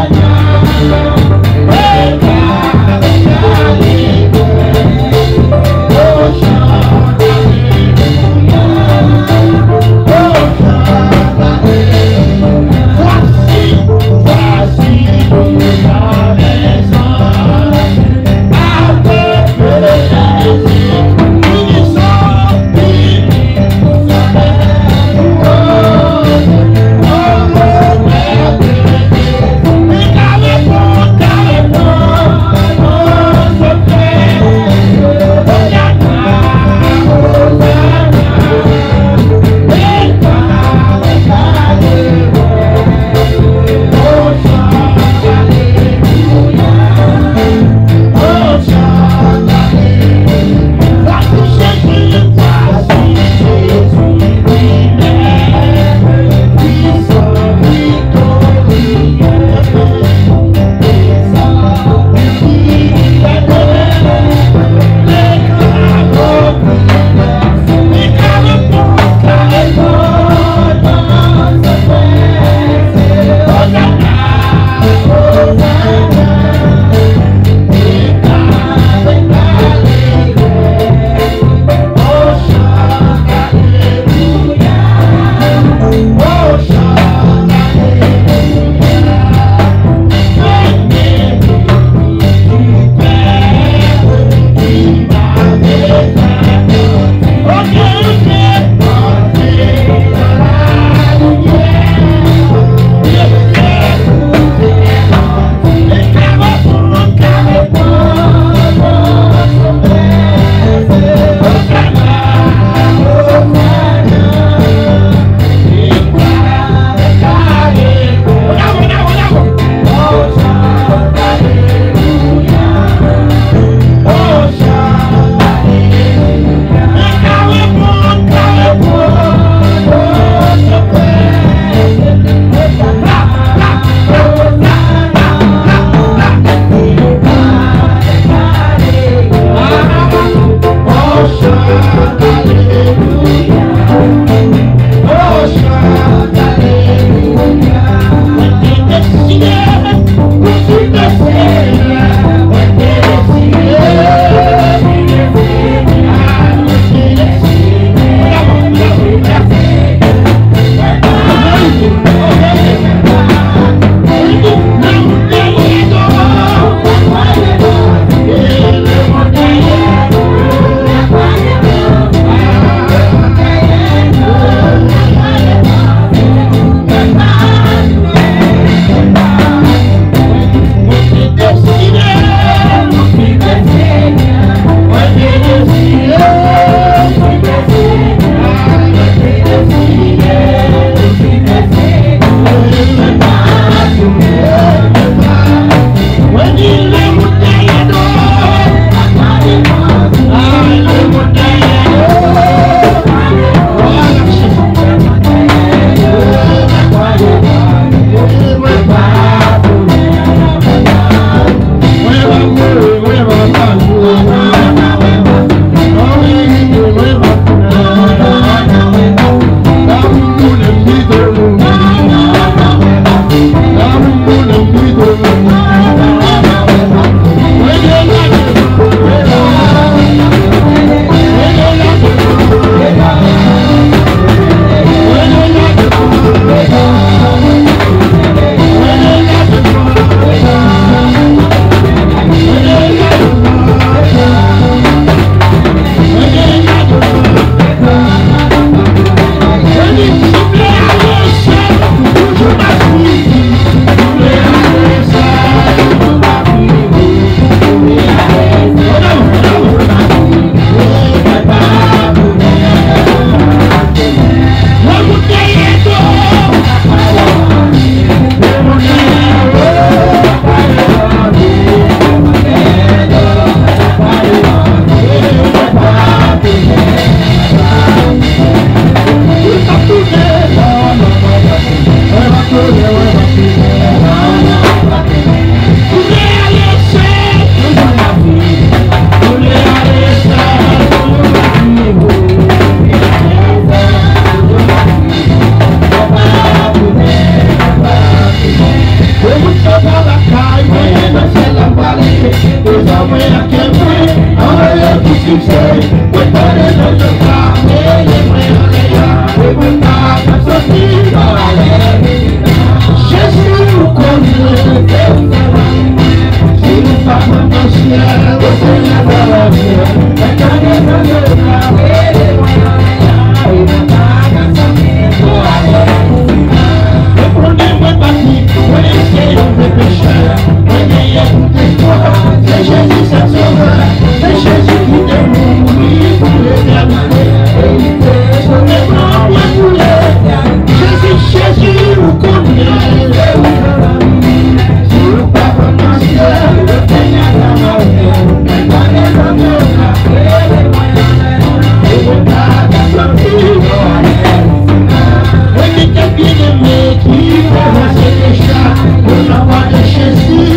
dans la caille, moyen dans celle à parler. Les hommes à quémer, envoyez pour succès. Oui, pas les gens de cas, mais les vrais en l'air. Et oui, pas de sortir dans la l'air. Jésus nous conduit, si nous parlons dans le ciel, au Seigneur dans la vie. La carrière dans le cas, et les vrais en l'air. Et oui, pas de sortir dans la l'air. Prenez-moi parti, voyez les pécheurs, voyez écoutez toi, c'est Jésus c'est sauveur, c'est Jésus qui t'est mouru pour l'éternité, et il fait son épreuve pour l'éternité. Jésus vous connaît, si vous parlez dans le ciel, le Seigneur dans la vie, dans les hommes et les moyens, et vous pas sortir dans la l'air. Oui, t'es bien aimé, qui fait passer les chats, on envoie de Jésus,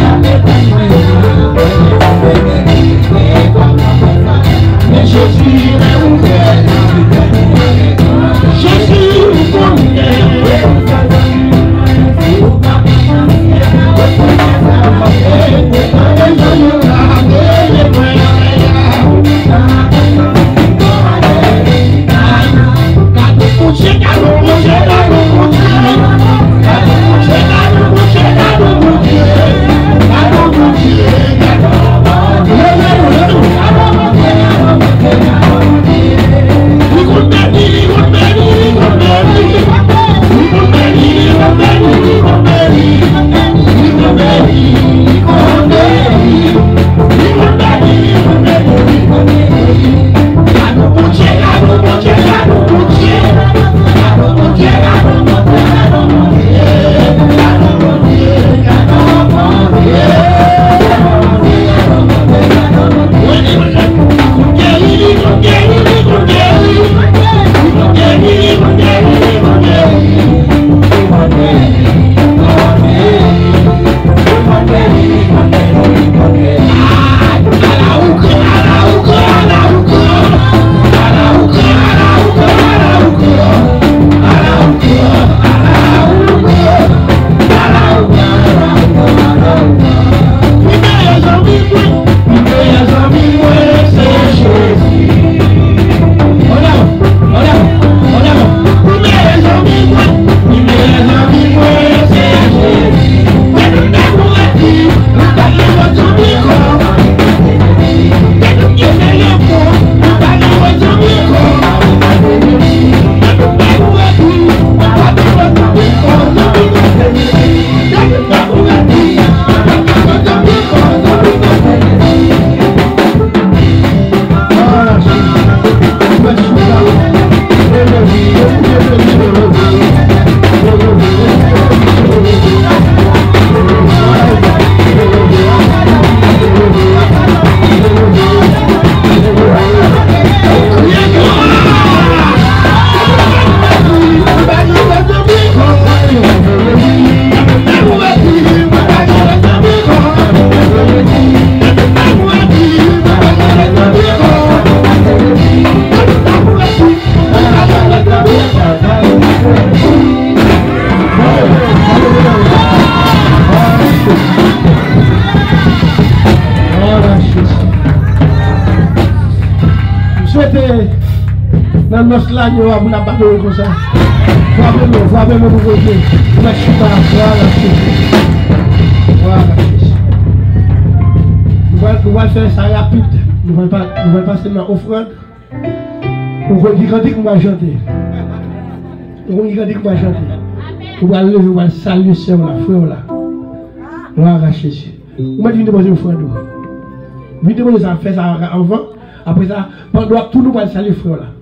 mais Jésus est ouvert, Jésus vous connaît, dans notre langue, on n'a pas de comme ça. Faut vous côté. Je suis pas voilà. Nous allons faire ça rapide. Nous allons passer dans l'offrande. Nous allons dire qu'on va chanter. Nous allons lever, nous allons saluer ce frère là. Nous allons arracher ça. Nous allons demander l'offrande. Nous allons faire ça avant. Après ça, pendant tout nous allons saluer frère là.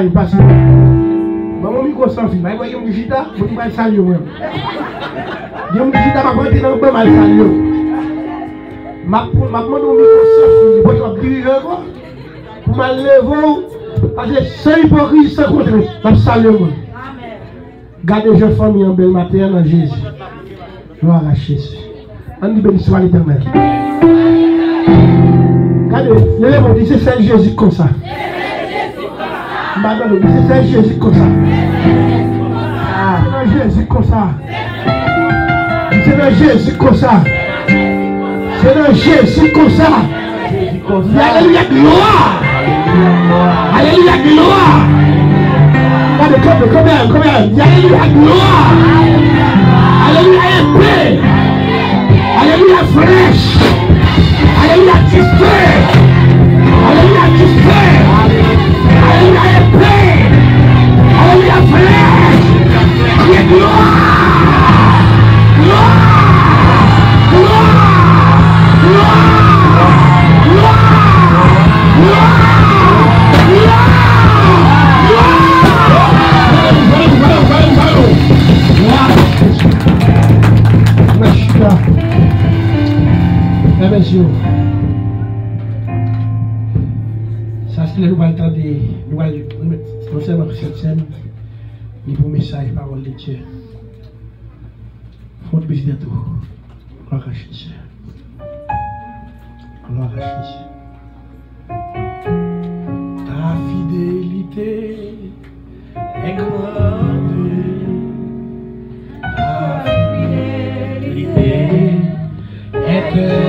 bagaille, parce que. Mon micro sans fil, mais voyez mon gita, vous pouvez le saluer. Il y a un gita, ma pointe dans le bain, mal saluer. Ma demande au micro sans fil, pour que je diriger quoi. Pour me lever, parce que c'est hypocrite, c'est contre nous. Je salue moi. Gardez jeune famille en belle matin dans Jésus. Gloire à Jésus. On dit béni soit l'Éternel. Regardez, les gens disent c'est Jésus comme ça. Madame, c'est Jésus comme ça. Ah, c'est Jésus comme ça. C'est Jésus comme ça. C'est Jésus comme ça. Alléluia, gloire. Alléluia, gloire. Combien? Alléluia, gloire. Alléluia, épée. Alléluia, fraîche. Alléluia, discret. Alléluia, discret. Alléluia, épée. Alléluia, fraîche. Alléluia, gloire. Gloire. Gloire. Gloire. Gloire. Messieurs, ça c'est le nouvel temps de nous allons non seulement cette scène, mais pour message parole de Dieu. Faut visiter tout. Gloire à Jésus. Gloire à Jésus. Ta fidélité est grande. Ta fidélité est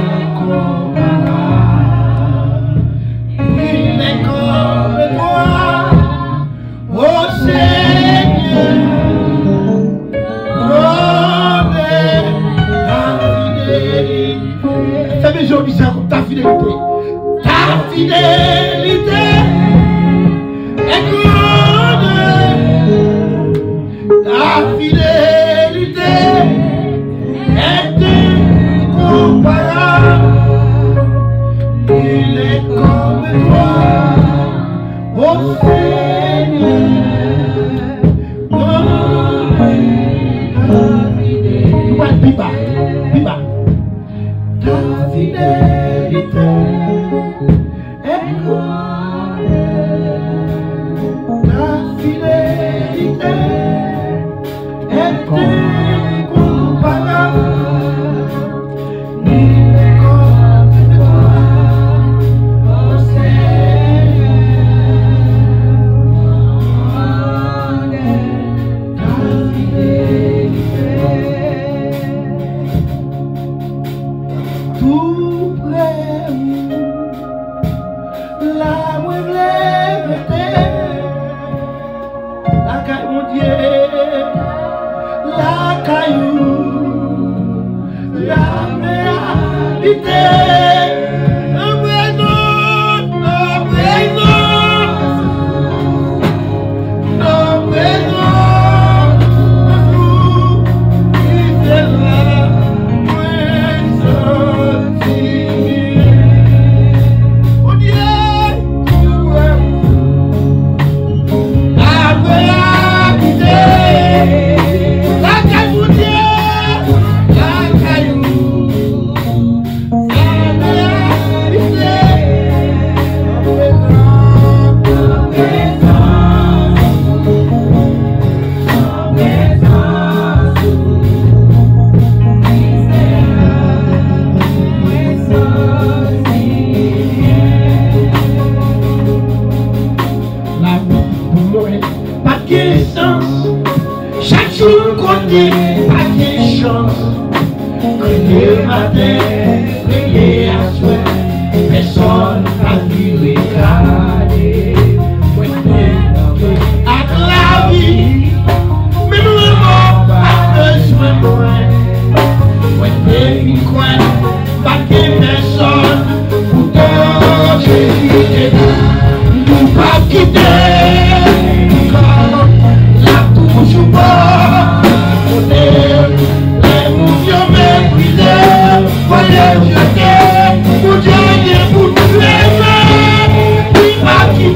ta fidélité est grande, ta fidélité est incomparable, il est comme toi, ô Seigneur, Biba, ta fidélité est grande, ta fidélité est incomparable, il est comme toi, ô Seigneur, ta fidélité. Tout près la caille mon Dieu, la caillou, la réalité. Qui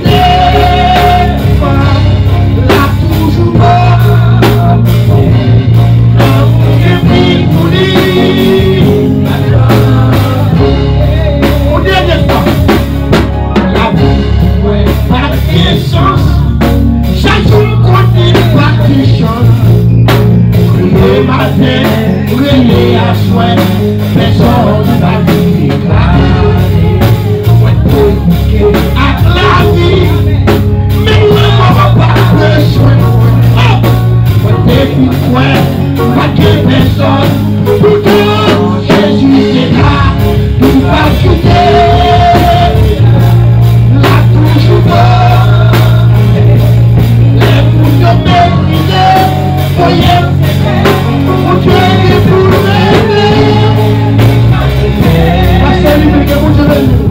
point, personne ne va lui déclarer. Moi, je à la vie, mais on n'aura pas besoin. Moi, je point, pas que personne, pourtant Jésus est là, il va quitter. Là, toujours pas, les bouillons méprisés, voyez, mon Dieu est pour m'aider. Passez lui, que vous avez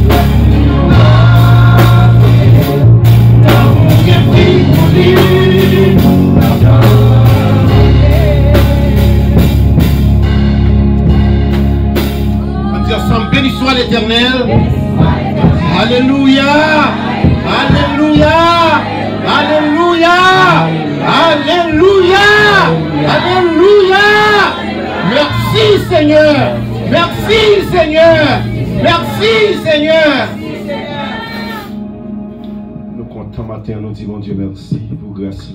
béni soit l'Éternel. Alléluia. Alléluia. Alléluia. Alléluia. Alléluia. Merci Seigneur. Merci Seigneur. Merci Seigneur. Nous comptons matin, nous disons Dieu merci pour grâce.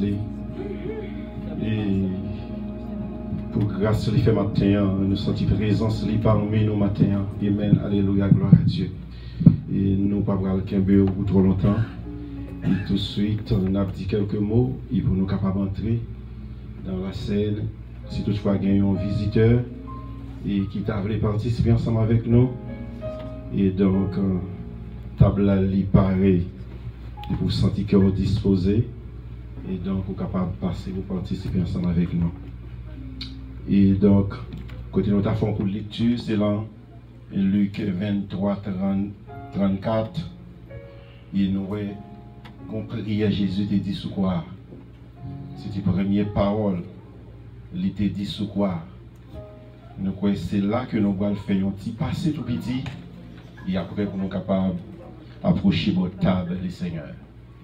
Et pour grâce lui fait matin, nous sentons présence lui parmi nous matin. Amen, alléluia, gloire à Dieu. Et nous ne pouvons pas le pour trop longtemps. Et tout de suite, on a dit quelques mots et pour nous capables d'entrer dans la scène. Si toutefois il y a un visiteur et qui t'a voulu participer ensemble avec nous. Et donc, table là, pareil, pour sentir que vous disposez. Et donc, vous êtes capable de passer, vous participer ensemble avec nous. Et donc, côté nous avons fait une lecture, c'est là, Luc 23, 34. Et nous avons prié à Jésus, te dit sous quoi? C'est la première parole, il te dit sous quoi? Nous croyons que c'est là que nous allons faire un petit passé tout petit. Et après, pour nous capables d'approcher votre table, les seigneurs.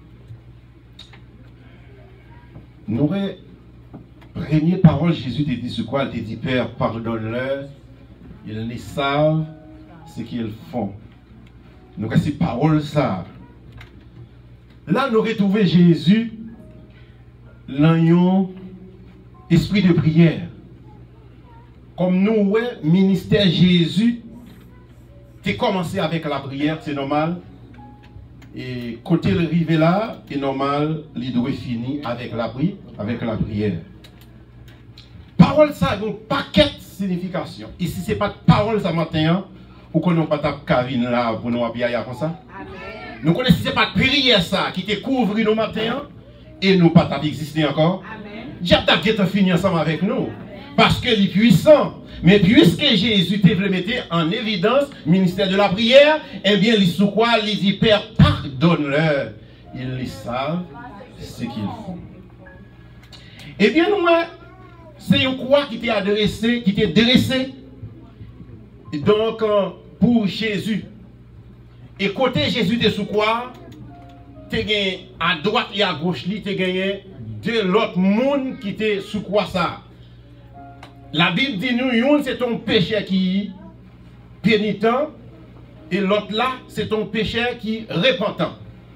Nous avons première parole, Jésus te dit ce quoi? Il te dit, Père, pardonne-leur, ils ne savent ce qu'ils font. Donc, ces paroles, ça. Là, nous retrouvons Jésus dans un esprit de prière. Comme nous, ministère Jésus, tu as commencé avec la prière, c'est normal. Et côté le rivé là, c'est normal, il doit finir avec la prière. Parole ça a un paquet de signification. Et si ce n'est pas de parole ça matin, ou qu'on n'a pas de carine là pour nous appuyer comme ça. Amen. Nous connaissons si ce n'est pas de prière ça qui te couvre nos matins et nous pas exister encore. Dieu t'a fini ensemble avec nous. Amen. Parce qu'il est puissant. Mais puisque Jésus te voulu mettre en évidence ministère de la prière, eh bien, il sous quoi il dit Père, pardonne-leur. Ils le savent ce qu'ils font. Eh bien, nous, c'est une croix qui t'est adressée, qui t'est dressée. Donc, pour Jésus. Et côté Jésus de sous quoi, tu gagné à droite et à gauche, tu gagné de l'autre monde qui t'est sous quoi ça. La Bible dit nous, c'est ton péché qui est pénitent, et l'autre là, c'est ton péché qui est repentant.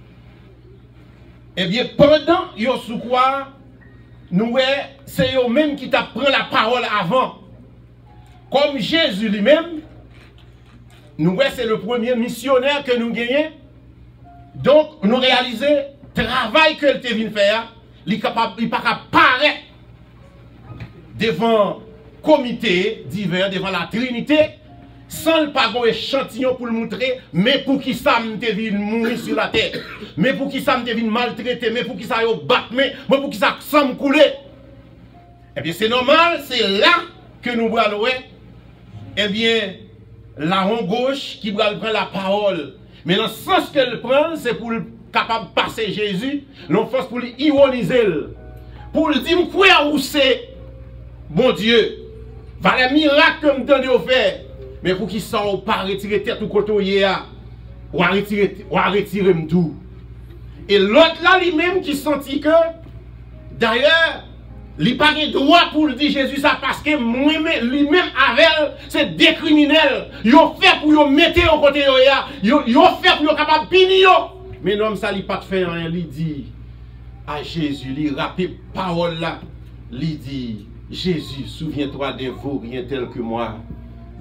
Eh bien, pendant yo sous quoi, nous, c'est eux même qui t'apprend la parole avant. Comme Jésus lui-même, nous, c'est le premier missionnaire que nous gagnons. Donc, nous réalisons le travail que tu viens faire, il n'est pas capable paraître devant le comité divin, devant la Trinité, sans le pas un échantillon pour le montrer, mais pour qui ça me devine mourir sur la terre, mais pour qui ça me devine maltraiter, mais pour qui ça me battre, mais pour qui ça me couler. Eh bien, c'est normal, c'est là que nous voyons, eh bien, la rond gauche qui va prendre la parole. Mais dans le sens qu'elle prend, c'est pour le capable de passer Jésus, non force pour l'ironiser, pour lui dire quoi où c'est, bon Dieu, va les miracles que nous avons fait, mais pour qu'il ne soit pas retiré tête ou côté ou à retirer tout. Et l'autre là, lui-même qui sentit que, d'ailleurs, il n'a pas de droit pour le dire Jésus ça parce que lui-même avec c'est des criminels. Ils ont fait pour le mettre au côté de ils ont fait pour le capable de punir. Mais non, ça n'a pas de fait rien. Il dit à Jésus, il rappelle parole là. Il dit Jésus, souviens-toi de vous, rien tel que moi.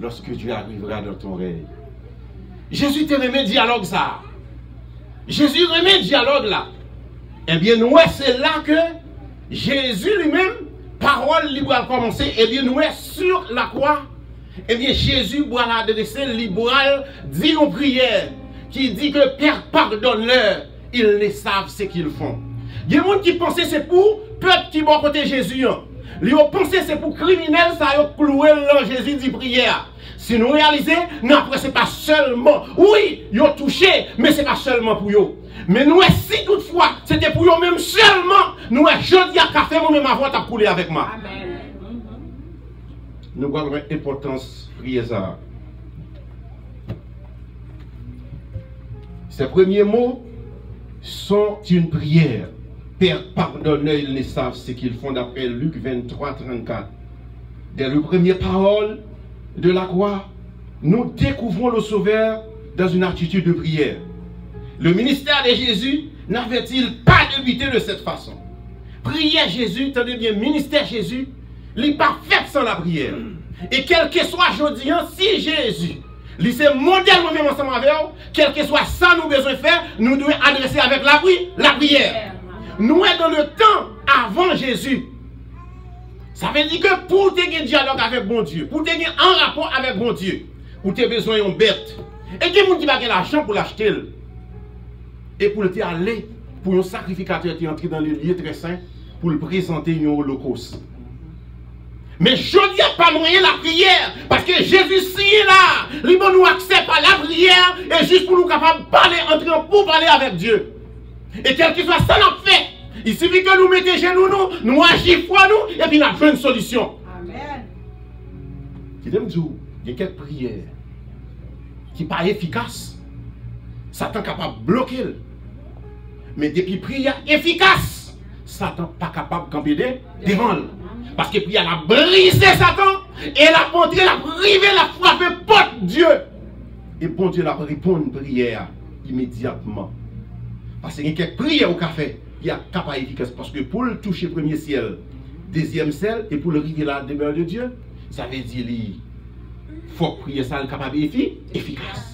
lorsque Dieu arrivera dans ton règne. Jésus te remet dialogue ça. Jésus remet dialogue là. Eh bien, nous, c'est là que Jésus lui-même, parole libre à commencer, eh bien, nous, sur la croix, eh bien, Jésus doit l'adresser libéral, dit une prière, qui dit que Père, pardonne-leur, ils ne savent ce qu'ils font. Il y a des gens qui pensent que c'est pour peuple qui va côté Jésus. Ils pensent que c'est pour criminels, ça a cloué là, Jésus dit prière. Si nous réalisons, non, après, ce n'est pas seulement, oui, ils ont touché, mais ce n'est pas seulement pour eux. Mais nous, si toutefois, c'était pour eux même seulement, nous, je dis à café, moi-même avant, tu as coulé avec moi. Amen. Nous voyons l'importance de prier ça. Ces premiers mots sont une prière. Père, pardonne-leur, ils ne savent ce qu'ils font, d'après Luc 23, 34. Dès les premières paroles de la croix, nous découvrons le Sauveur dans une attitude de prière. Le ministère de Jésus n'avait-il pas débuté de cette façon? Prière Jésus, tenez bien, ministère Jésus, il n'est pas fait sans la prière. Et quel que soit aujourd'hui, si Jésus, il c'est modèle moi-même ensemble avec vous, quel que soit ça nous besoin de faire, nous devons adresser avec la prière. Nous sommes dans le temps avant Jésus. Ça veut dire que pour te gagner un dialogue avec bon Dieu, pour te gagner un rapport avec bon Dieu, pour te besoin d'une bête, et il y a des gens qui n'ont pas l'argent pour l'acheter. Et pour le aller, pour un sacrificateur qui entre dans le lieu très saint, pour le présenter un holocauste. Mais je ne dis pas moyen la prière, parce que Jésus est là, il nous accepte à la prière, et juste pour nous capables de parler, entrer pour parler avec Dieu. Et quel que soit ça, nous fait. Il suffit que nous mettions genoux, nous agissons pour nous, et puis nous avons une solution. Amen. Il y a quelques prières qui ne sont pas efficaces. Satan est capable de bloquer. Mais depuis prière efficace, Satan n'est pas capable de camper devant. Parce que prière a brisé Satan, et la montré, la privé, la frappé porte Dieu. Et bon Dieu la répond à une prière immédiatement. Parce que quelques prières au café, il y a capable efficace. Parce que pour le toucher premier ciel, deuxième ciel, et pour le arriver à la demeure de Dieu, ça veut dire qu'il faut prier ça capable efficace.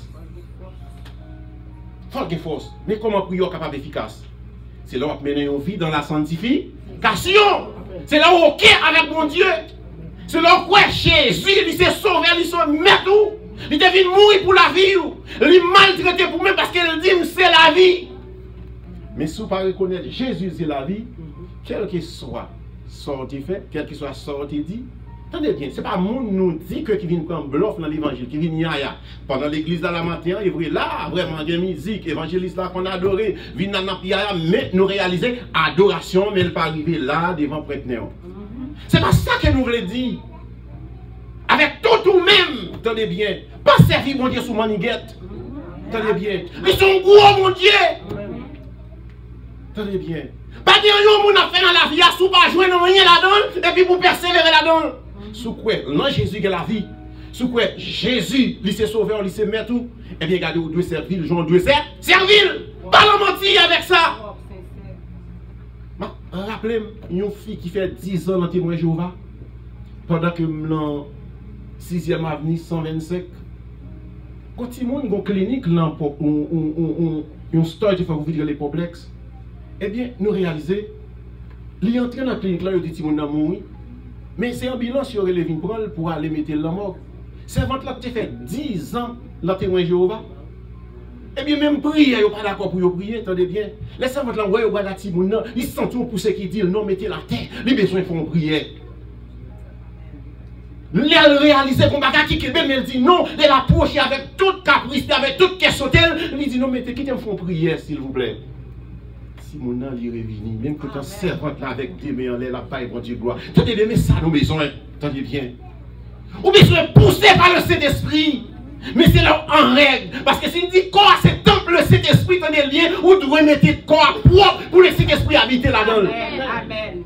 Il faut qu'il force. Mais comment prier capable efficace? C'est là où on mène une vie dans la sanctification. C'est là où on est avec mon Dieu. C'est là où Jésus, il s'est sauvé, il s'est mis tout. Il devait mourir pour la vie. Il est maltraité pour moi parce qu'il dit c'est la vie. Mais si vous ne reconnaissez pas Jésus c'est la vie, quel que soit sorti fait, quel que soit sorti dit, attendez bien, ce n'est pas monde nous dit que qui vient prendre bluff dans l'évangile, qui vient yaya. Pendant l'église à la matin, il est là, vraiment, il y a musique, évangéliste là qu'on a adoré, vient dans la prière, mais nous réaliser adoration, mais elle n'est pas arrivée là devant prêtre néant. Ce n'est pas ça que nous voulons dire. Avec tout ou même, attendez bien, pas servir mon Dieu sous maniguette. Attendez bien, ils sont gros mon Dieu. Attendez bien. Pas dire que vous avez fait dans la vie, sous pas jouer dans rien là-dedans, et puis vous persévérer là-dedans. Sous quoi? Non, Jésus qui est la vie. Sous quoi? Jésus, il s'est sauvé, il s'est mis tout. Et bien, regardez, vous devez servir, les gens doivent servir. Pas le mentir avec ça. Rappelez-moi, une fille qui fait 10 ans dans témoin Jéhovah, pendant que dans 6e avenue 125, quand il y a une clinique, un store qui fait vous vivre les complexes, eh bien, nous réalisons, il est entré dans la clinique là, il dit que a mouru. Mais c'est ambulance qui aurait levé une prole pour aller mettre la mort. Servante là qui fait 10 ans dans témoin Jéhovah. Eh bien, même prier, ils pas d'accord pour prier, attendez bien. Les servantes là, ouais, la timoun, ils sentent tout pour ce qui dit, non, mettez la terre, les besoins font prier. Elle réalise qu'on va quitter, mais elle dit non, elle approche avec toute caprice, avec toute question, elle dit non, mettez qui t'aime font prier, s'il vous plaît. Si mon âme est revenu, même que ton servante là avec des mains en l'air, la paille, bon Dieu, gloire. Attendez bien, mais ça, nous besoin, attendez bien. Ou besoin poussé par le Saint-Esprit. Mais c'est là en règle. Parce que s'il dit quoi, c'est tant que le Saint-Esprit tenait le lien, ou doit mettre quoi propre pour le Saint-Esprit habiter là-dedans. Amen.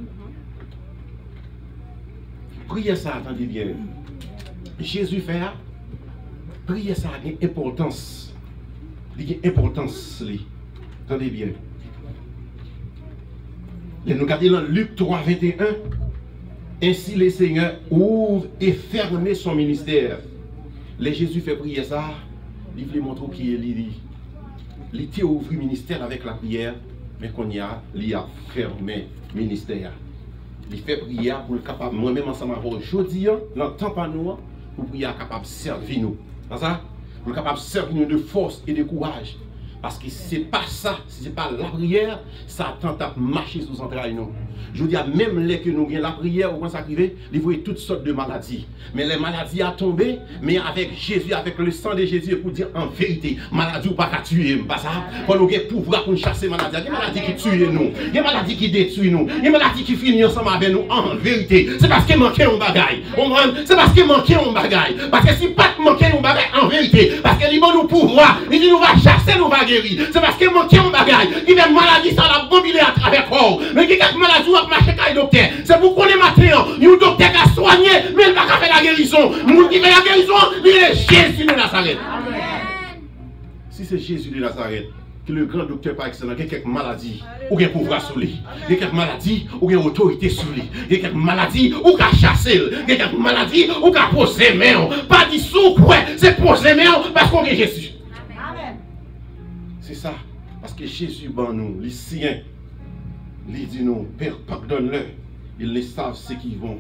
Priez ça, attendez bien. Jésus fait, priez ça a une importance. Il y a une importance. Attendez bien. Et nous regardons dans Luc 3, 21. Ainsi, le Seigneur ouvre et ferme son ministère. Les Jésus fait prier ça, il voulait montrer qui est lui. Il était ouvert ministère avec la prière, mais qu'on y a, il a fermé ministère. Il fait prière pour le capable, moi-même ensemble avec aujourd'hui, dans le temps pas nous, pour prier capable de servir nous. C'est ça? Pour capable de servir nous de force et de courage. Parce que si ce n'est pas ça, si ce n'est pas la prière, Satan t'a marché sous entrailles nous. Je veux dire, même les que nous avons la prière, au moins ça arrive, il voit toutes sortes de maladies. Mais les maladies ont tombé, mais avec Jésus, avec le sang de Jésus, pour dire en vérité, maladie ou pas qu'à tuer, pas ça. Pour nous avons pouvoir pour chasser maladie. Il y a des maladies qui tuent nous, il y a des maladies qui détruisent nous, il y a des maladies qui finissent ensemble avec nous en vérité. C'est parce qu'il manquait un bagaille. C'est parce qu'il manquait un bagaille. Parce que si pas manquer un bagaille en vérité, parce qu'il dit bon nous pouvoir, il dit nous va chasser, nous va guérir. C'est parce qu'il manquait un bagaille. Il y a une maladie, ça l'a bombillé à travers le corps. Mais il y a quelques maladies qui marchent avec le docteur. C'est pour qu'on ait matin, il y a un docteur qui a soigné, mais il n'a pas fait la guérison. Nous qui fait la guérison, il est Jésus de Nazareth. Si c'est Jésus de Nazareth, que le grand docteur par excellence, il y a quelques maladies, ou il y a pouvoir sur lui. Il y a quelques maladies, ou il y a autorité sur lui. Il y a quelques maladies, ou il y a chassé. Il y a quelques maladies, ou il y a posé main. Pas dit sous quoi, c'est poser main parce qu'on est Jésus. C'est ça. Parce que Jésus, ben nous, les siens, il dit nous, Père, pardonne-le. Ils ne savent ce qu'ils vont.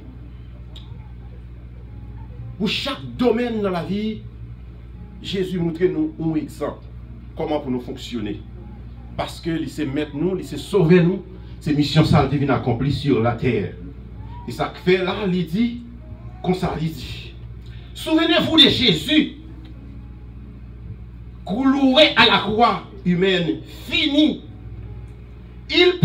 Pour chaque domaine dans la vie, Jésus montre nous un exemple. Comment pour nous fonctionner. Parce que il sait mettre nous, il sait sauver nous. C'est mission sale divine accomplie sur la terre. Et ça fait là, il dit, comme ça, il dit. Souvenez-vous de Jésus, cloué à la croix humaine, fini. Il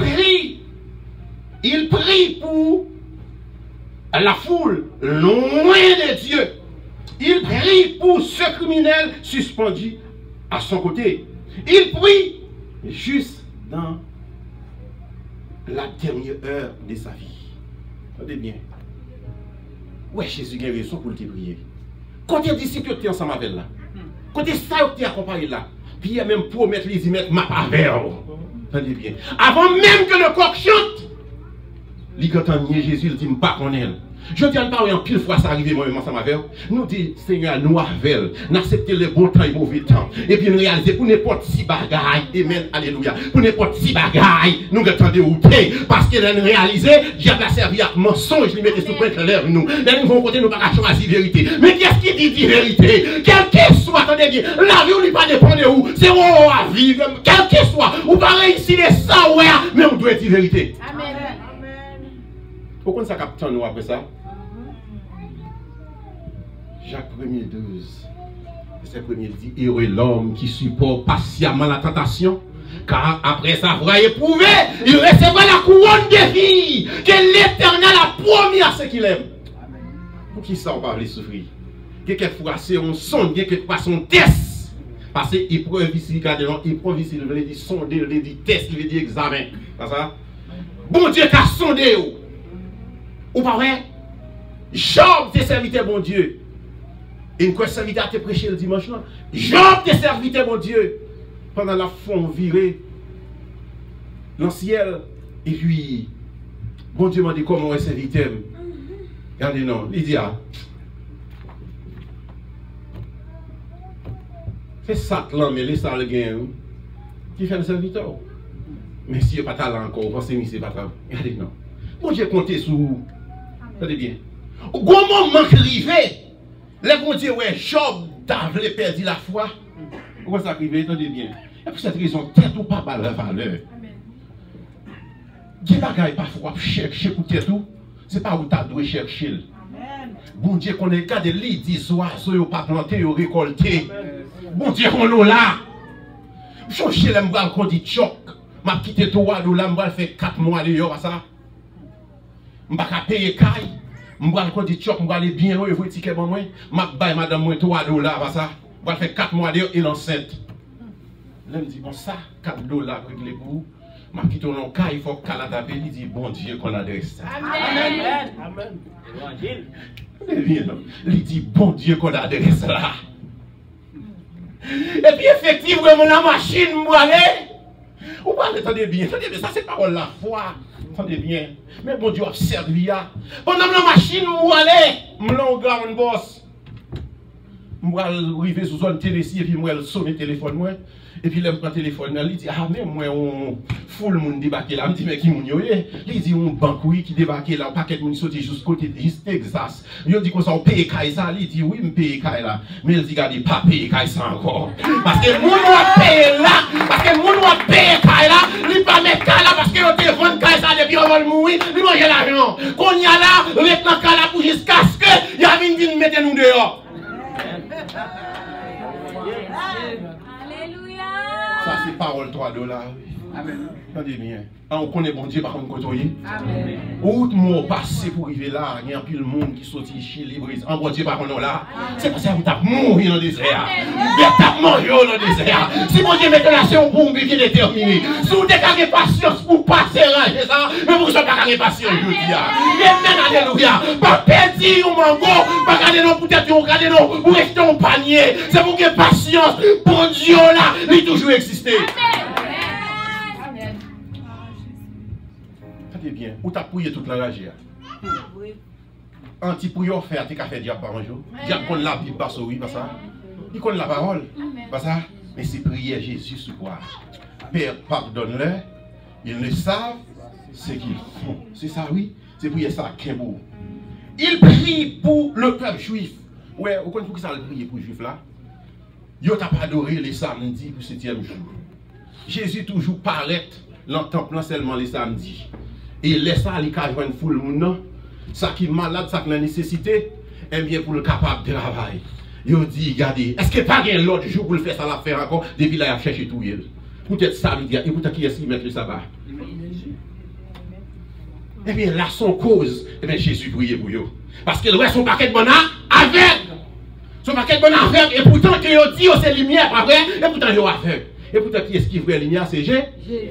prie pour la foule, loin de Dieu. Il prie pour ce criminel suspendu à son côté. Il prie juste dans la dernière heure de sa vie. Regardez bien. Ouais, Jésus a raison pour te prier. Quand il dit si tu es ensemble avec là, quand il ça tu es accompagné là, puis il a même promettre les y mettre ma paveur. Regardez bien. Avant même que le coq chante, il entend Jésus, il dit pas qu'on est. Je dis pas en pile fois ça arrive moi-même ensemble avec nous dit Seigneur nous avec n'accepter les bons temps et mauvais temps et puis nous réaliser pour n'importe si bagaille amen alléluia pour n'importe si bagaille nous attendez ou parce que nous réaliser Dieu a servi à mensonge il mettait sous pointe lèvres nous là nous vont côté nous pas choisir vérité mais qu'est-ce qui dit vérité quel que soit attendez bien la vie ou pas dépend de où c'est où à vivre quel que soit ou pas réussir ça ouais mais on doit dire vérité amen. Pourquoi ça capte nous après ça? Jacques 1er 12. Verset 1er dit heureux l'homme qui supporte patiemment la tentation, car après avoir éprouvé, il recevra la couronne de vie que l'Éternel a promis à ceux qui l'aiment. Pour qui ça on va aller souffrir? Quelquefois c'est un son, quelquefois c'est un test. Parce que épreuve ici, épreuve ici, il veut dire sonder, il veut dire test, il veut dire examen. C'est ça? Bon Dieu qui a sondé. Ou pas vrai? Job te serviteur bon Dieu. Et une serviteur te prêché le dimanche là. Job te serviteur bon Dieu. Pendant la fond virée dans le ciel. Et puis, bon Dieu m'a dit comment est serviteur. Regardez non. Il dit ah. C'est ça que l'homme, mais laisse ça le gain. Qui fait le serviteur. Mais si il n'y a pas de talent encore, pensez que c'est pas grave. Regardez non. Bon Dieu compter sur. Regardez bien. Au moment arrivé, les bon Dieu, ouais, Job t'avait perdu la foi. Pourquoi ça arrive? Attendez bien. Et pour cette raison, tête ou pas la valeur. Dieu n'a pas foi chercher pour tête ou. C'est pas où tu dois chercher. Bon Dieu, qu'on est cas de lit, 10 oiseaux, ils pas planté, ils récolté. Bon Dieu, qu'on est là. Chercher les mbral qu'on dit choc. M'a quitté toi, nous là, m'bral fait 4 mois dehors à ça. M'ba ka payer caille. M'bral qu'on dit choc, m'bral bien loin, vous ticket bon moi. M'a bail madame moi $3 à ça. M'bral fait 4 mois dehors, il enceinte. Là me dit bon ça, $4 réglé pour vous. M'a quitté non caille, il faut qu'elle a tapé, il dit bon Dieu qu'on adresse ça. Amen. Amen. Évangile. Il dit bon Dieu qu'on adresse là. Et puis effectivement la machine m'bral Ou pas, attendez bien, ça c'est parole la foi. Attendez bien. Mais bon Dieu a servi à. Pendant la machine, où aller, m'lon grand boss. Moi, arriver sous zone télé et puis moi, sonner le téléphone, moi. Et puis, là, je prends le téléphone, il dit, ah, mais moi, on foule moun débarqué là. Je dis, mais qui moun yoye? Il dit, on banque, qui débarqué là, un paquet de moun sauté jusqu'au côté, juste Texas. Il dit, qu'on s'en paye ça. Il dit, oui, je paye là. Mais il dit, regardez, pas payer ça encore. Parce que moun va payer là, parce que moun va payer là, il pas mettre là, parce que le téléphone ça depuis on va le mourir, il mange l'argent. Qu'on y a là, le mettre là pour jusqu'à ce que, il y a une vie de mettre nous dehors. Ça, c'est parole $3. Amen. Attendez bien. On connaît bon Dieu par contre côtoyer. Amen. Où mot passé pour arriver là, il y a un peu de monde qui sortit chez Libris. En bon Dieu par contre là. C'est pour ça que vous t'avez mouru dans le désert. Vous t'avez mangé dans le désert. Si bon Dieu met la séance pour qui est déterminé. Si vous avez patience pour passer ranger ça, mais vous n'avez pas patience aujourd'hui. Amen. Alléluia. Pas perdre au mango, pas garder nos peut-être, garder nos, vous restez en panier. C'est pour que patience, bon Dieu là, il toujours existé. Bien, ou t'as prié toute la rage. Anti-prière faire, t'es qu'à faire diable par un jour. Diable connaît la Bible, pas ça, oui, pas ça. Il connaît la parole, pas ça. Mais c'est prier Jésus sous quoi? Père, pardonne-leur, ils ne savent ce qu'ils font. C'est ça, oui. C'est prier ça, Kembo. Il prie pour le peuple juif. Ouais, vous connaissez pourquoi ça le prier pour les juifs là? Ils n'ont pas adoré les samedis pour le 7e jour. Jésus toujours paraît dans le temple seulement les samedis. Et laisse ça aller quand une foule moun ça qui est malade, ça qui a nécessité, et bien pour le capable de travail. Il dit, regardez, est-ce que pas l'autre jour pour le faire ça la faire encore, depuis là il a cherché tout il. Peut-être samedi, et peut-être qui est-ce qui met le sabbat. Eh bien là son cause, eh bien Jésus priait pour eux. Parce que le reste son paquet de bonheur aveugle. Son paquet de bonheur aveugle, et pourtant qu'il a dit c'est lumière après, et pourtant il est aveugle. Et pourtant qui est-ce qui voit la lumière, c'est Jésus.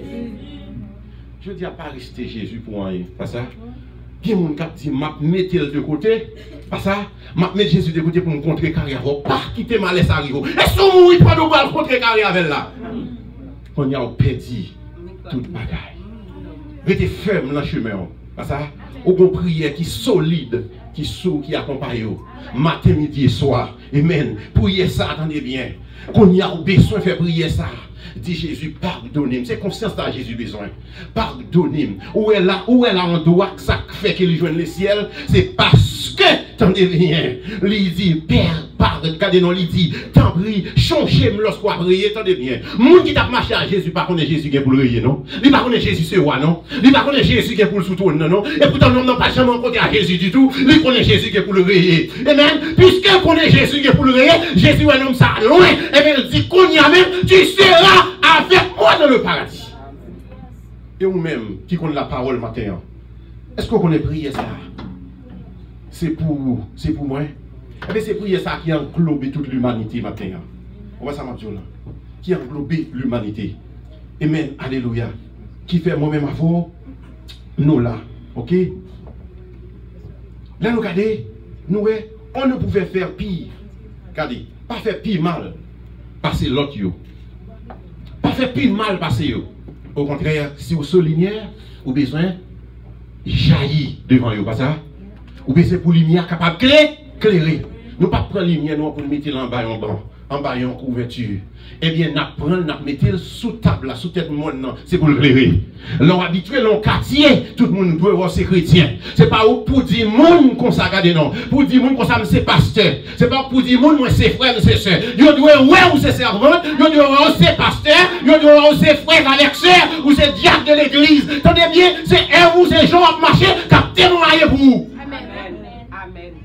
Je dis à pas rester Jésus pour rien. Pas ça? Il y a des gens qui disent, je vais mettre de côté. Pas ça? Je vais mettre Jésus de côté pour me contrer carré avant. Pas quitter ma laisse arriver. Est-ce que vous ne pouvez pas contrer carré avec là? On y a perdu toute bagaille. Restez ferme dans le chemin. Pas ça? Au bon prière qui est solide, qui accompagne. Matin, midi et soir. Amen. Priez ça, attendez bien. Qu'on y a besoin de faire prier ça. Dit Jésus, pardonnez-moi. C'est conscience à Jésus besoin. Pardonnez-moi. Où est là en droit que ça fait qu'il joigne le ciel? C'est parce que, attendez bien, il dit, Père, pardonne, regardez-nous, il dit, t'en prie, changez-moi lorsqu'on a prié, attendez bien. Moun qui t'a marché à Jésus, pas connaît Jésus qui est pour le rier, non? Il pas connaît Jésus c'est roi, non? Il pas connaît Jésus qui est pour le sous-tourne, non? Et pourtant, nous n'avons pas jamais rencontré à Jésus du tout. Il connaît Jésus qui est pour le rier. Et même, puisqu'il connaît Jésus qui est pour le rier, Jésus est un homme ça loin. Et bien, il dit, qu'on y a même, tu seras avec moi dans le paradis. Et vous-même, qui connaît la parole matin, est-ce qu'on connaît prier ça? C'est pour moi. Eh bien, c'est prier ça qui englobe toute l'humanité matin. On va ça maintenant là. Qui englobe l'humanité. Amen. Alléluia. Qui fait moi-même avant, nous là. Ok? Là, nous regardez, nous, on ne pouvait faire pire. Regardez, pas faire pire mal. Passer l'autre yo. Pas faire pire mal passer yo. Au contraire, si vous soulignez, vous avez besoin jaillir devant vous, pas ça? Vous avez besoin pour lumière capable de éclairer. Nous ne pas prendre lumière pour nous mettre en bas en bas en couverture. Eh bien, nous prenons, nous mettons sous table, sous tête monde, c'est pour l'éclairer. L'on habitué, l'on quartier, tout le monde doit voir ses chrétiens. C'est pas pour dire monde qu'on s'agarde, non. Pour dire monde qu'on s'aime, c'est pasteur. C'est pas pour dire monde, moi c'est frère, c'est soeur. Vous doit voir où c'est servante, vous doit voir où c'est pasteur, vous doit voir où c'est frère avec soeur, où c'est diacre de l'église. Tenez bien, c'est un ou c'est gens à marcher, qui a témoigné pour vous. Amen. Amen.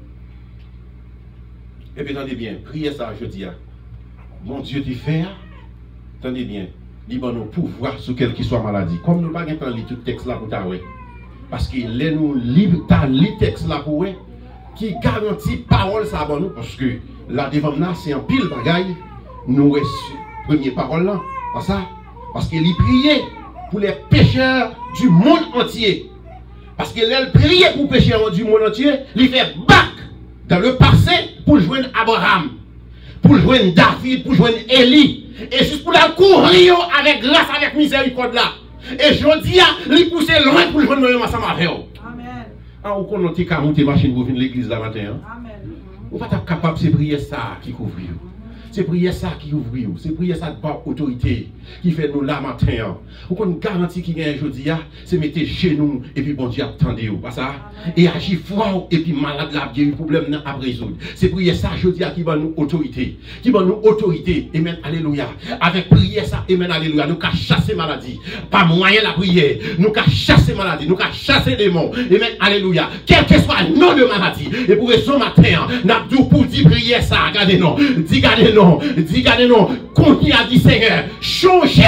Et puis, attendez bien, priez ça, je dis. Mon Dieu t'y fait, attendez bien, libre nos pouvoirs sur quelle que soit maladie. Comme nous ne pouvons pas lire tout le texte là pour t'avoir. Parce que les nous livre, t'as le texte là pour eux, qui garantit parole ça à nous. Parce que là devant nous, c'est un pile bagaille. Nous reçu première parole là. Pas ça? Parce qu'il priait pour les pécheurs du monde entier. Parce qu'il priait pour les pécheurs du monde entier, il fait bac dans le passé pour joindre Abraham. pour joindre David, pour joindre Élie. Et juste pour la courir avec grâce, avec miséricorde là. Et je dis, il pousse loin pour joindre nous ensemble avec eux. Amen. Ah, vous connaissez qu'à monter machine pour venir l'église la matin. Amen. Vous n'êtes pas capable de prier ça qui couvre. C'est prier ça qui ouvre. C'est prier ça par autorité qui fait nous là matin. Vous connaissez garantie qui gagne aujourd'hui, c'est mettre chez nous et puis bon Dieu attendez vous, pas ça? Et agir fort et puis malade là, il y a un problème à résoudre. C'est prier ça aujourd'hui qui va nous autorité. Qui va nous autorité. Amen, alléluia. Avec prier ça, amen, alléluia. Nous qu'à chasser maladie. Pas moyen la prière. Nous qu'à chasser maladie. Nous qu'à chasser démons. Amen, alléluia. Quel que soit le nom de maladie. Et pour ce matin, n'abdou pour dire prier ça, regardez non. Dis regardez non. Dis regardez non. Continue à dire Seigneur, changez.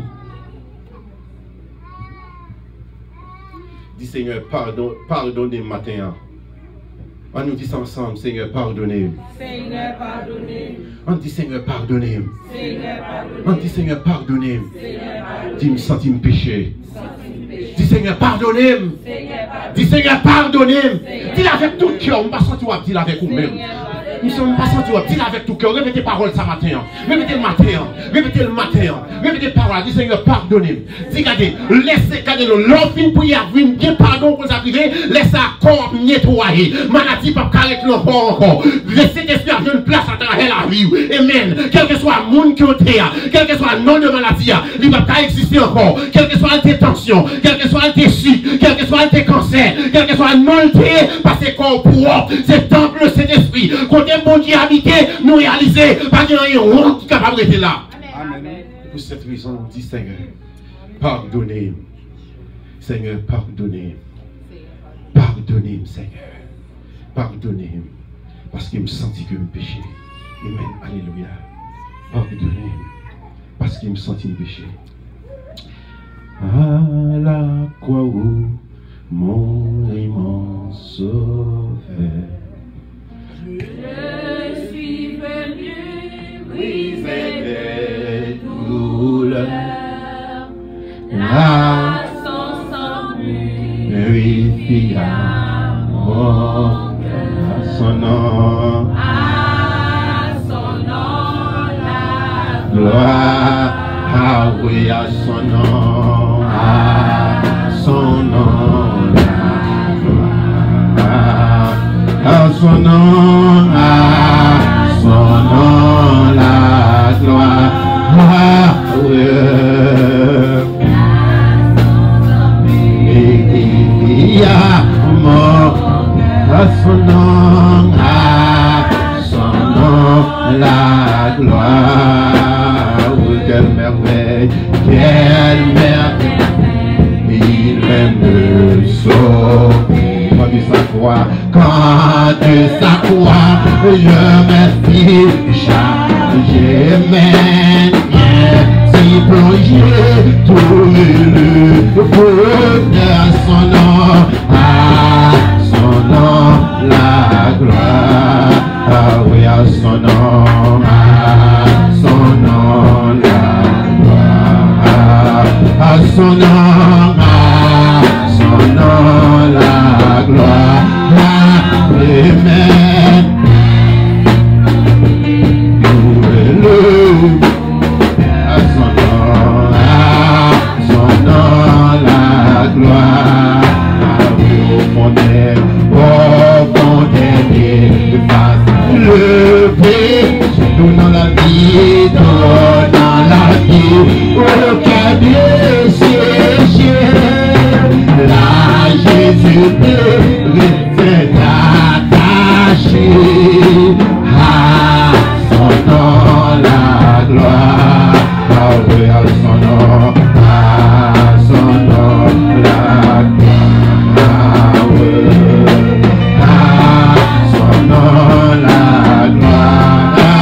Dis Seigneur, pardonnez matin. On nous dit ça ensemble, Seigneur, pardonnez. Seigneur, pardonnez. On dit Seigneur, pardonnez. Seigneur, pardonnez. On dit Seigneur, pardonnez. Dis-moi, senti me péché. Dis Seigneur, pardonnez. Dis Seigneur, pardonnez. Dis avec tout cœur, on ne va pas sentir dire avec vous-même. Nous ne sommes pas sentis, dis avec tout cœur, répétez parole ce matin. Répétez le matin. Répétez le matin. Répétez parole. Dis Seigneur, pardonnez. Dis, regardez, laissez, regardez, l'offre pour y avoir bien pardon pour vous arriver, laissez à corps nettoyer. Maladie, pas carré l'enfant encore. Laissez l'esprit avoir une place à travers la vie. Amen. Quel que soit le monde qui est au théâtre, quel que soit le nom de maladie, il ne va pas exister encore. Quel que soit la tension, quel que soit le sucre, quel que soit le cancer, quel que soit le nom de parce que corps propre, c'est temple, c'est esprit. Côté bon Dieu habité, nous réaliser, pas qu'il y ait un rond qui est capable de rester là. Amen. Et pour cette raison, on dit Seigneur, pardonnez. Seigneur, pardonnez. Pardonnez, Seigneur. Pardonnez. Parce qu'il me sentit que je péché. Amen. Alléluia. Pardonnez. Parce qu'il me sentit me péché. À la croix où mon immense sauveur. Je suis venu briser les douleurs, la son purifia mon cœur. À son nom, la gloire. Ah oui, à son nom, la gloire. À son nom, la gloire. Ah oui. Et à son nom, la gloire. Oui, quelle merveille, quelle merveille. Il me sauve. Quand de sa croix, je me suis chargé, mais si plongé tout le feu de son nom, la gloire. Ah oui, à son nom, la gloire. À son nom, la gloire. Amen. Louez-le. À son nom, la gloire. Au fond des faces, le péché, donnant la vie, au cadet séché. Là, Jésus s'est attaché à son nom, la gloire. Ah oui, à son nom, la gloire. Ah oui, à son nom, la gloire.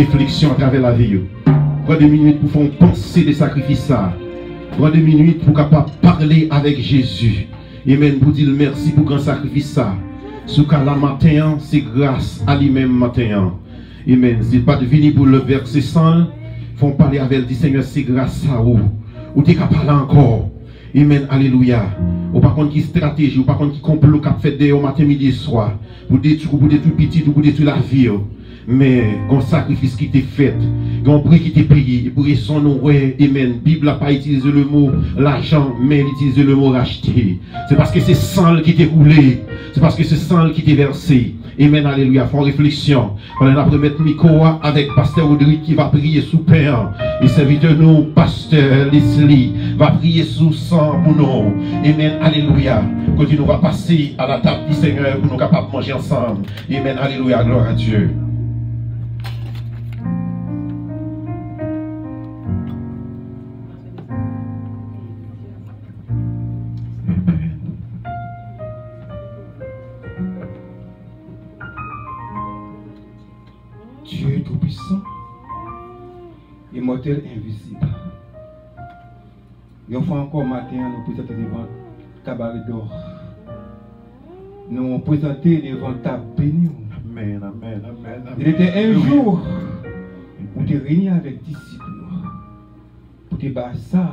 réflexion à travers la vie. Prends 2 minutes pour faire penser des sacrifices. Prends 2 minutes pour capable parler avec Jésus. Amen. Pour dire merci pour grand sacrifice ça. Ce cas là matin, c'est grâce à lui-même matin. Amen. C'est pas de venir pour le verset 100. Font parler avec le Seigneur, c'est grâce à vous. Ou t'es capable parler encore. Amen. Alléluia. Ou par contre qui stratégie, ou par contre qui complot qu'a fait dès au matin, midi et soir. Pour détruire petit, ou pour détruire la vie. Mais un sacrifice qui t'est fait, un prix qui t'est payé, et pour raison nous, ouais, amen. Bible n'a pas utilisé le mot l'argent, mais elle utilise le mot racheter. C'est parce que c'est sang qui t'est roulé, c'est parce que c'est sang qui t'est versé. Amen, alléluia. Font réflexion. On a remettre micro avec Pasteur Audrey qui va prier sous Père. Et serviteur nous, Pasteur Leslie, va prier sous sang pour nous. Amen, alléluia. Quand nous va passer à la table du Seigneur pour nous capables de manger ensemble. Amen, alléluia, gloire à Dieu. Dieu tout-puissant, immortel, invisible. Une fois encore matin, nous présentons devant cabaret d'or. Nous présentons devant ta bénie. Amen, amen, amen, amen. Il était un jour où tu réunis avec disciples pour te battre ça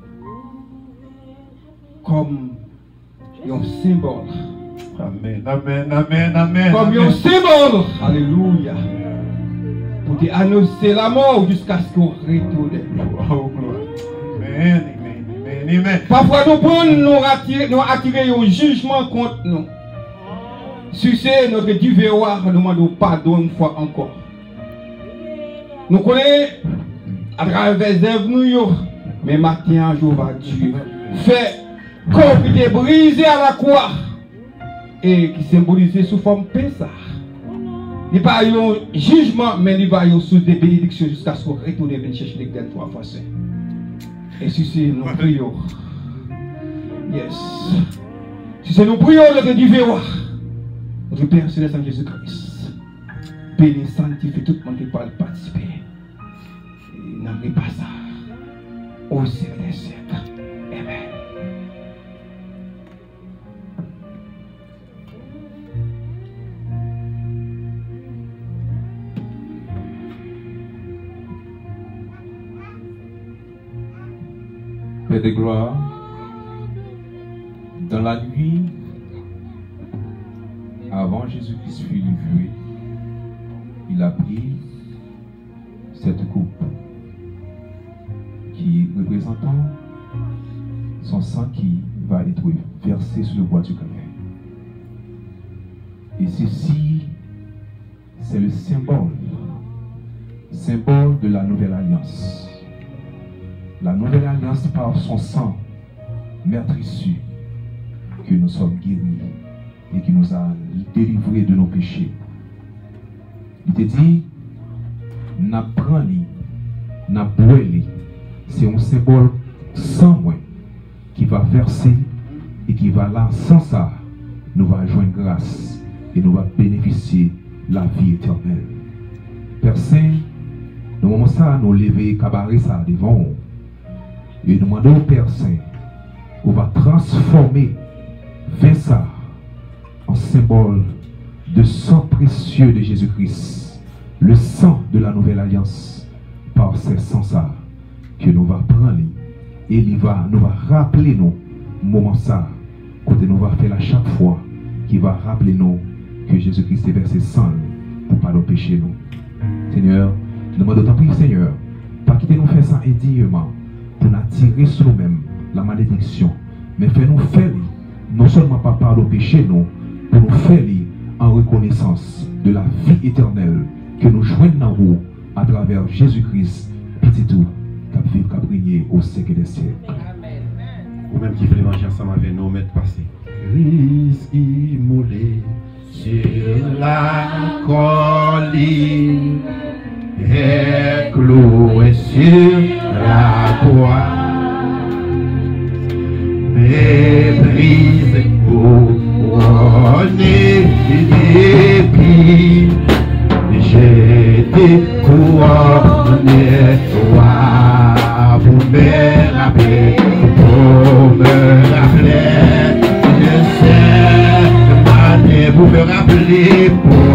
comme un symbole. Amen, amen, amen, amen. Comme un symbole. Alléluia. Pour te annoncer la mort jusqu'à ce qu'on retourne. Oh, gloire. Amen, amen, amen, amen. Parfois nous prenons, nous attirer un jugement contre nous. Si c'est notre devoir, nous demandons pardon une fois encore. Nous connaissons à travers les œuvres, mais maintenant, je vais Dieu. Fait corps qui est brisé à la croix et qui symbolisé sous forme Pessah. Il n'y a pas un jugement, mais il va y avoir sous des bénédictions jusqu'à ce qu'on retourne et chercher l'église 3 fois saint. Et si c'est nous prions, yes, si c'est nous prions notre devoir, notre Père Céleste en Jésus-Christ, béni, sanctifie tout le monde qui parle participer. Et n'oubliez pas ça. Au siècle des siècles. Amen. Père de gloire, dans la nuit, avant Jésus-Christ fut livré, il a pris cette coupe qui représentant son sang qui va être versé sur le bois du calvaire. Et ceci, c'est le symbole de la nouvelle alliance. La nouvelle alliance par son sang meurtrissue que nous sommes guéris et qui nous a délivrés de nos péchés. Il te dit, n'a pris, n'a brûlé. C'est un symbole sans moi qui va verser et qui va là, sans ça, nous va joindre grâce et nous va bénéficier la vie éternelle. Père Saint, nous moment ça, nous lever cabaret ça devant nous. Et nous demandons au Père Saint, on va transformer ça en symbole de sang précieux de Jésus-Christ, le sang de la nouvelle alliance, par ces sangs-là que nous va prendre et il va nous va rappeler nous moment ça, côté nous va faire à chaque fois, qui va rappeler nous que Jésus-Christ est versé sang pour pas nous pécher nous. Seigneur, nous demandons d'autant plus, Seigneur, pas quitter nous faire ça indignement, pour nous attirer sur nous-mêmes la malédiction, mais fais-nous faire non seulement pas par nos péchés, nous, pour nous faire en reconnaissance de la vie éternelle que nous joignons dans vous à travers Jésus-Christ, petit tout, qui a brillé au siècle des siècles. Ou même qui voulait manger ensemble avec nous, mettre passé. Christ immolé sur la colline est cloué sur la croix, méprisé, couronné d'épines, j'étais couronné dernier roi pour me rappeler, je sais m'amener pour me rappeler,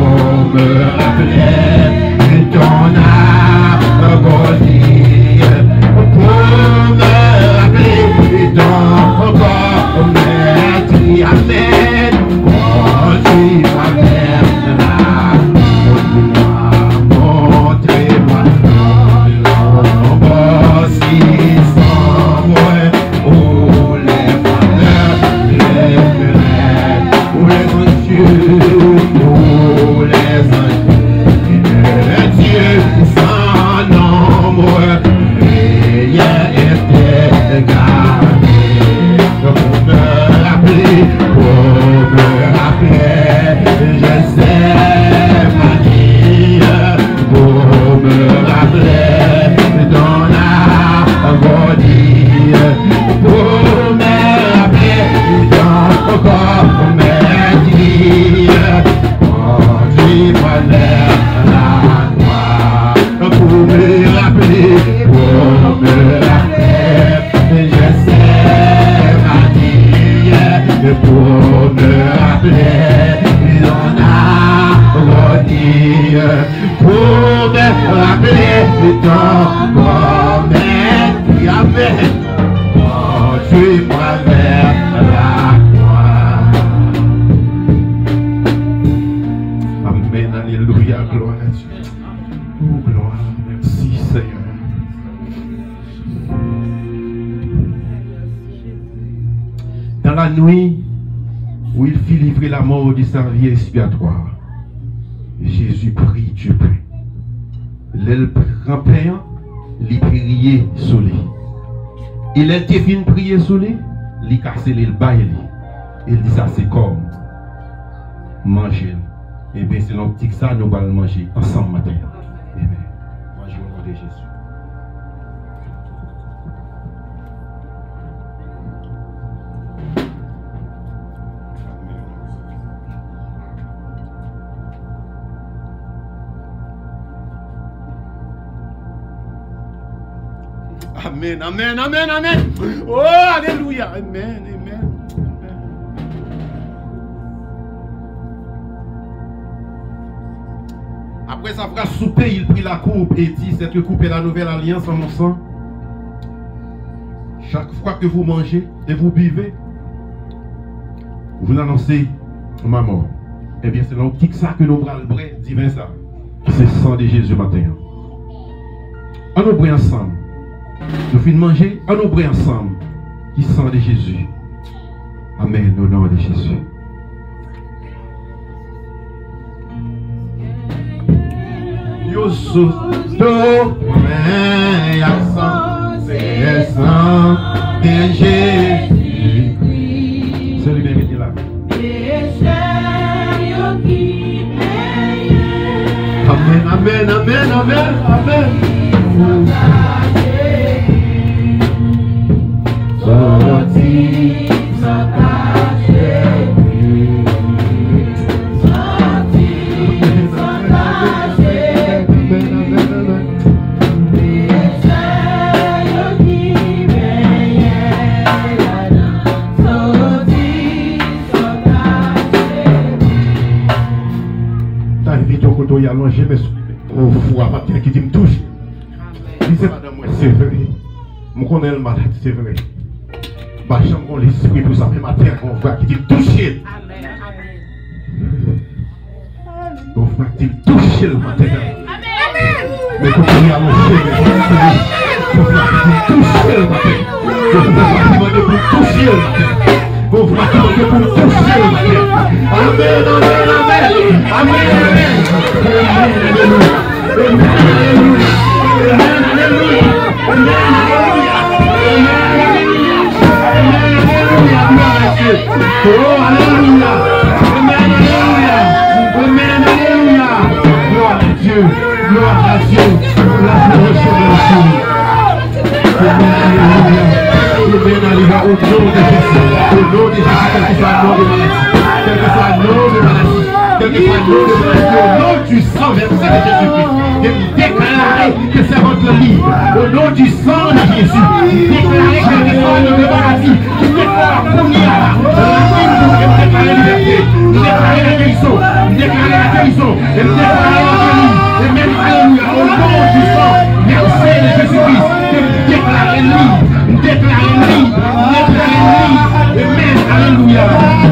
ton âme grandit, pour me rappeler ton corps maîtrise, amen, conduis ma vers là, montrez-moi ton beau si sans moi, où les malheurs, les querelles, où les anxieux, où les anxieux, Dieu sans nombre, rien était gardé, pour me rappeler, je sais ma vie, pour me rappeler dans la agonie, pour me rappeler dans ton corps maîtrise, conduis-moi vers la croix, pour me rappeler, je sais ma vie, pour me rappeler dans la agonie, pour me rappeler ton corps maîtrise, amen, conduis-moi vers la croix. Amen, alléluia, gloire à Dieu. Oh, gloire, merci Seigneur. Dans la nuit où il fit livrer la mort du service expiatoire, Jésus prit du pain. L'aile prend pain, il priait sur lui. Il était fini de prier sur lui, il casse le bail. Il dit ça c'est comme manger. Et bien c'est l'optique ça, nous allons manger ensemble matin. Amen. Moi je au nom de Jésus. Amen, amen, amen, amen. Oh, alléluia. Amen, amen. Après sa phrase souper, il prit la coupe et dit, cette coupe est la nouvelle alliance en mon sang. Chaque fois que vous mangez et vous buvez, vous annoncez ma mort. Eh bien, c'est l'optique ça que nous bras le bras divin ça. C'est le sang de Jésus matin. On nous bras ensemble. Nous finissons de manger, on nous bras ensemble. Qui sang de Jésus. Amen, au nom de Jésus. Yo soto, mais accent, c'est le sang de Jésus. C'est lui-même qui est là. Amen, amen, amen, amen, amen. Sorti, il y a allongé, mais au foie, matin qui dit me touche. Il dit, madame, c'est vrai. Je connais le malade, c'est vrai. Bah, j'aime l'esprit pour ça, mais matin, on voit qui dit me toucher. On voit qui dit me toucher le matin. Mais quand on est allongé, on voit qui dit me toucher le matin. On voit qui dit me toucher le matin. On voit qui dit me toucher le matin. Amen, amen, amen. Amen, quel nom du sang versé de Jésus-Christ. Et vous déclarez que c'est votre livre. Au nom du sang de Jésus. Vous déclarez que le sang de maladie. Vous déclarez la première. Vous déclarez la liberté. Vous déclarez la guérison. Vous déclarez la guérison. Et vous déclarez la guérison. Et même alléluia. Au nom du sang versé de Jésus-Christ. Vous déclarez le livre. Vous déclarez le livre. Vous déclarez le livre. Et même alléluia.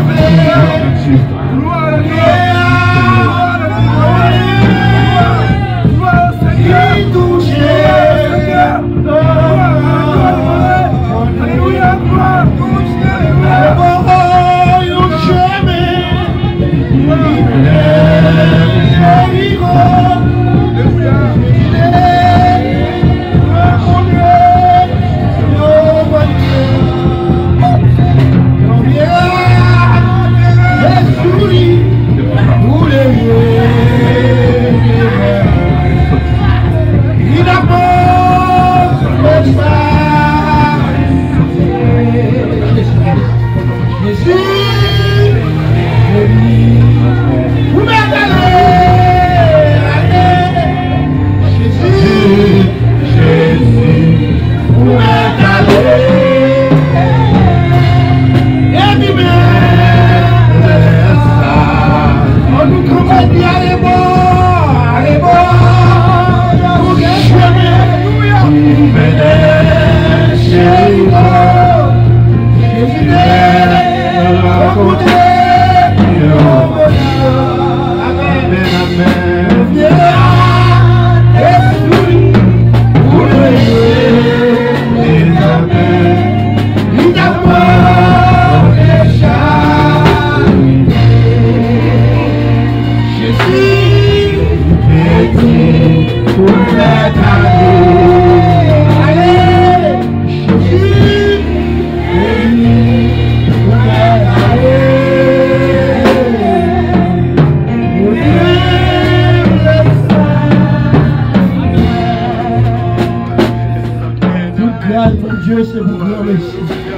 Dieu, c'est vous grand merci.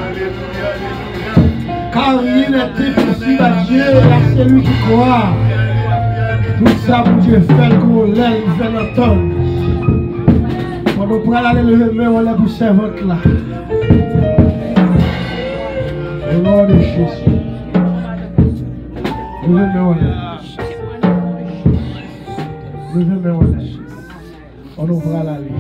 Car il est difficile à Dieu, à celui qui croit. Tout ça pour Dieu fait qu'on l'aime, il fait l'entendre. Quand on prend aller lever main, on est pour servir là. Au nom de Jésus. Levez main, on est. Levez main, on est. On ouvre la vie.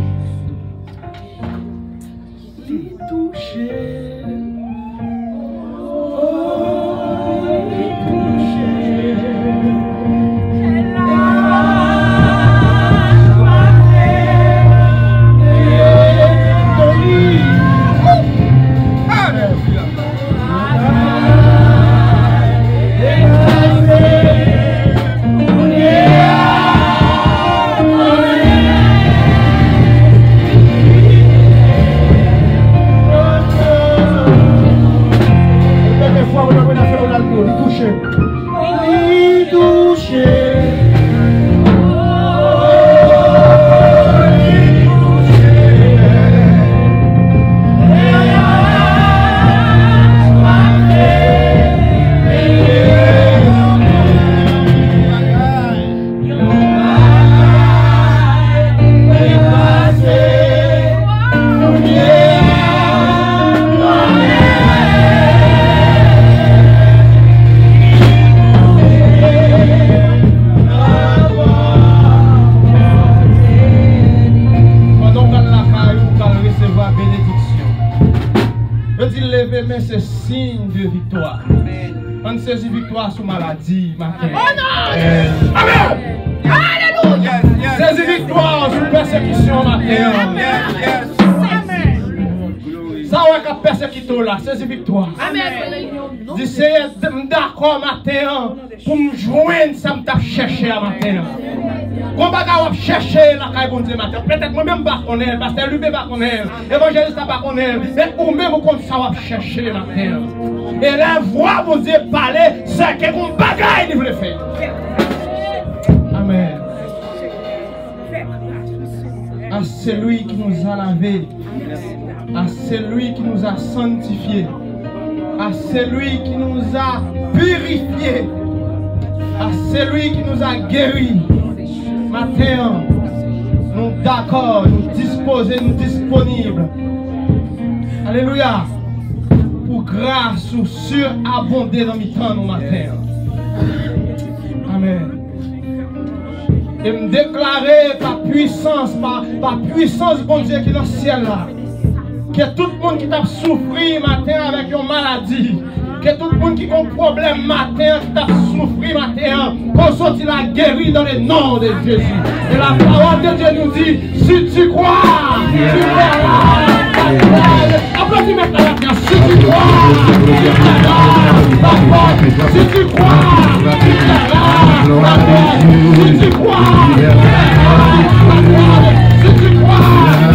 C'est signe de victoire. On saisit victoire sous maladie matin. Oh non! Amen! Alléluia! Saisis victoire sous persécution matin. Amen! Ça va qu'à persécuter là, saisis victoire. Amen! Dis Seigneur, d'accord matin pour me joindre ça me t'a cherché à matin. Qu'on va chercher la caille bon Dieu matin. Peut-être moi-même pas connaître, parce que lui pas connaître, évangéliste pas connaître, mais ou même comme ça va chercher matin. Et la voix bon Dieu parler, c'est que mon bagaille il veut faire. Amen. À celui qui nous a lavé, à celui qui nous a sanctifié, à celui qui nous a purifié. à celui qui nous a guéris. Matin, nous d'accord, nous disposés, nous disponibles. Alléluia. Pour grâce ou surabonder dans mes temps, nous matin. Amen. Et me déclarer par puissance, par puissance, bon Dieu, qui est dans le ciel là. Que tout le monde qui t'a souffert matin avec une maladie, que tout le monde qui a un problème matin, qui t'a souffert matin, qu'on sortit la guérie dans le nom de Jésus. Et la parole de Dieu nous dit, si tu crois, tu verras. Applaudis maintenant, si tu crois, tu verras. Si tu crois, tu verras. Si tu crois, tu verras. Si tu crois,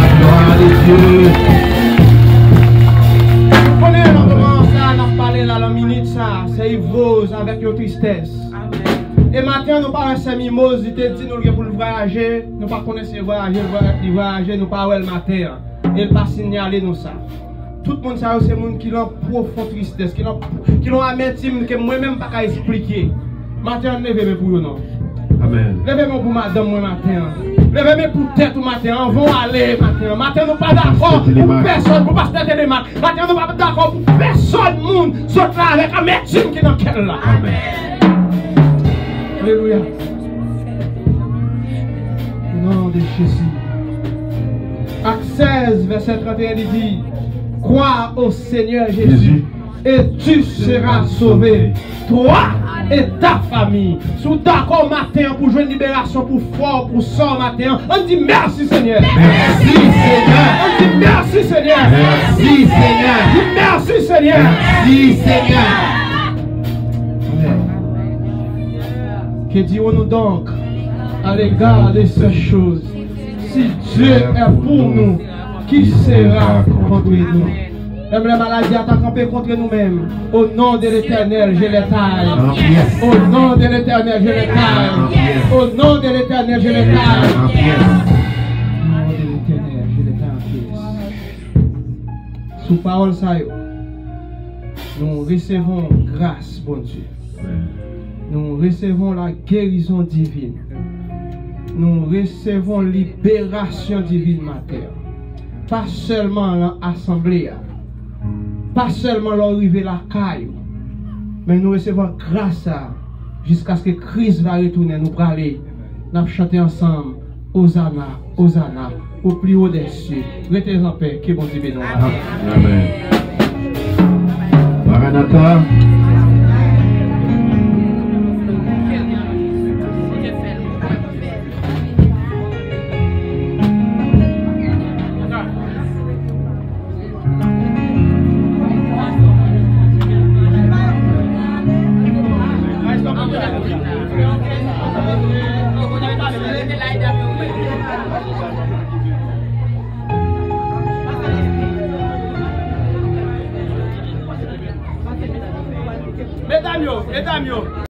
la minute ça, c'est Yvose avec une tristesse. Et maintenant, nous parlons de Saint-Mimose, il te dit nous pour le voyager, nous ne connaissons pas voyager, nous parlons le matin. Et il pas signaler nous ça. Tout le monde, c'est des gens qui ont profonde tristesse, qui ont amertume que moi-même pas qu'à expliquer. Matin, levez-moi pour vous, non. Amen. Levez-moi pour madame, moi matin. Levez-moi pour tête au matin, on va aller matin. Matin, nous pas d'accord pour personne, pour pasteur Télémac. Matin, nous pas d'accord pour personne, monde, saute là avec amertume qui est dans quel là. Amen. Alléluia. Au nom de Jésus. Acte 16, verset 31, il dit, crois au Seigneur Jésus et tu seras sauvé, toi et ta famille. Sous d'accord matin pour jouer une libération, pour fort, pour sort matin, on dit merci Seigneur. Merci Seigneur. On dit merci Seigneur. Merci Seigneur. On dit merci Seigneur. Merci Seigneur. Que dirons-nous donc à l'égard de ces choses? Si Dieu est pour nous, qui sera contre nous? Même la maladie a campé contre nous-mêmes. Au nom de l'Éternel, je les taille. Au nom de l'Éternel, je les taille. Au nom de l'Éternel, je les taille. Au nom de l'Éternel, je les taille en pièces. Sous parole ça, nous recevons grâce, bon Dieu. Nous recevons la guérison divine. Nous recevons libération divine matin. Pas seulement l'assemblée, pas seulement l'arrivée la caille, mais nous recevons grâce jusqu'à ce que Christ va retourner nous parler. Nous chanter ensemble Hosanna, Hosanna, au plus haut des cieux. Restez en paix, que bon Dieu bénisse. Amen. Maranatha. Mesdames,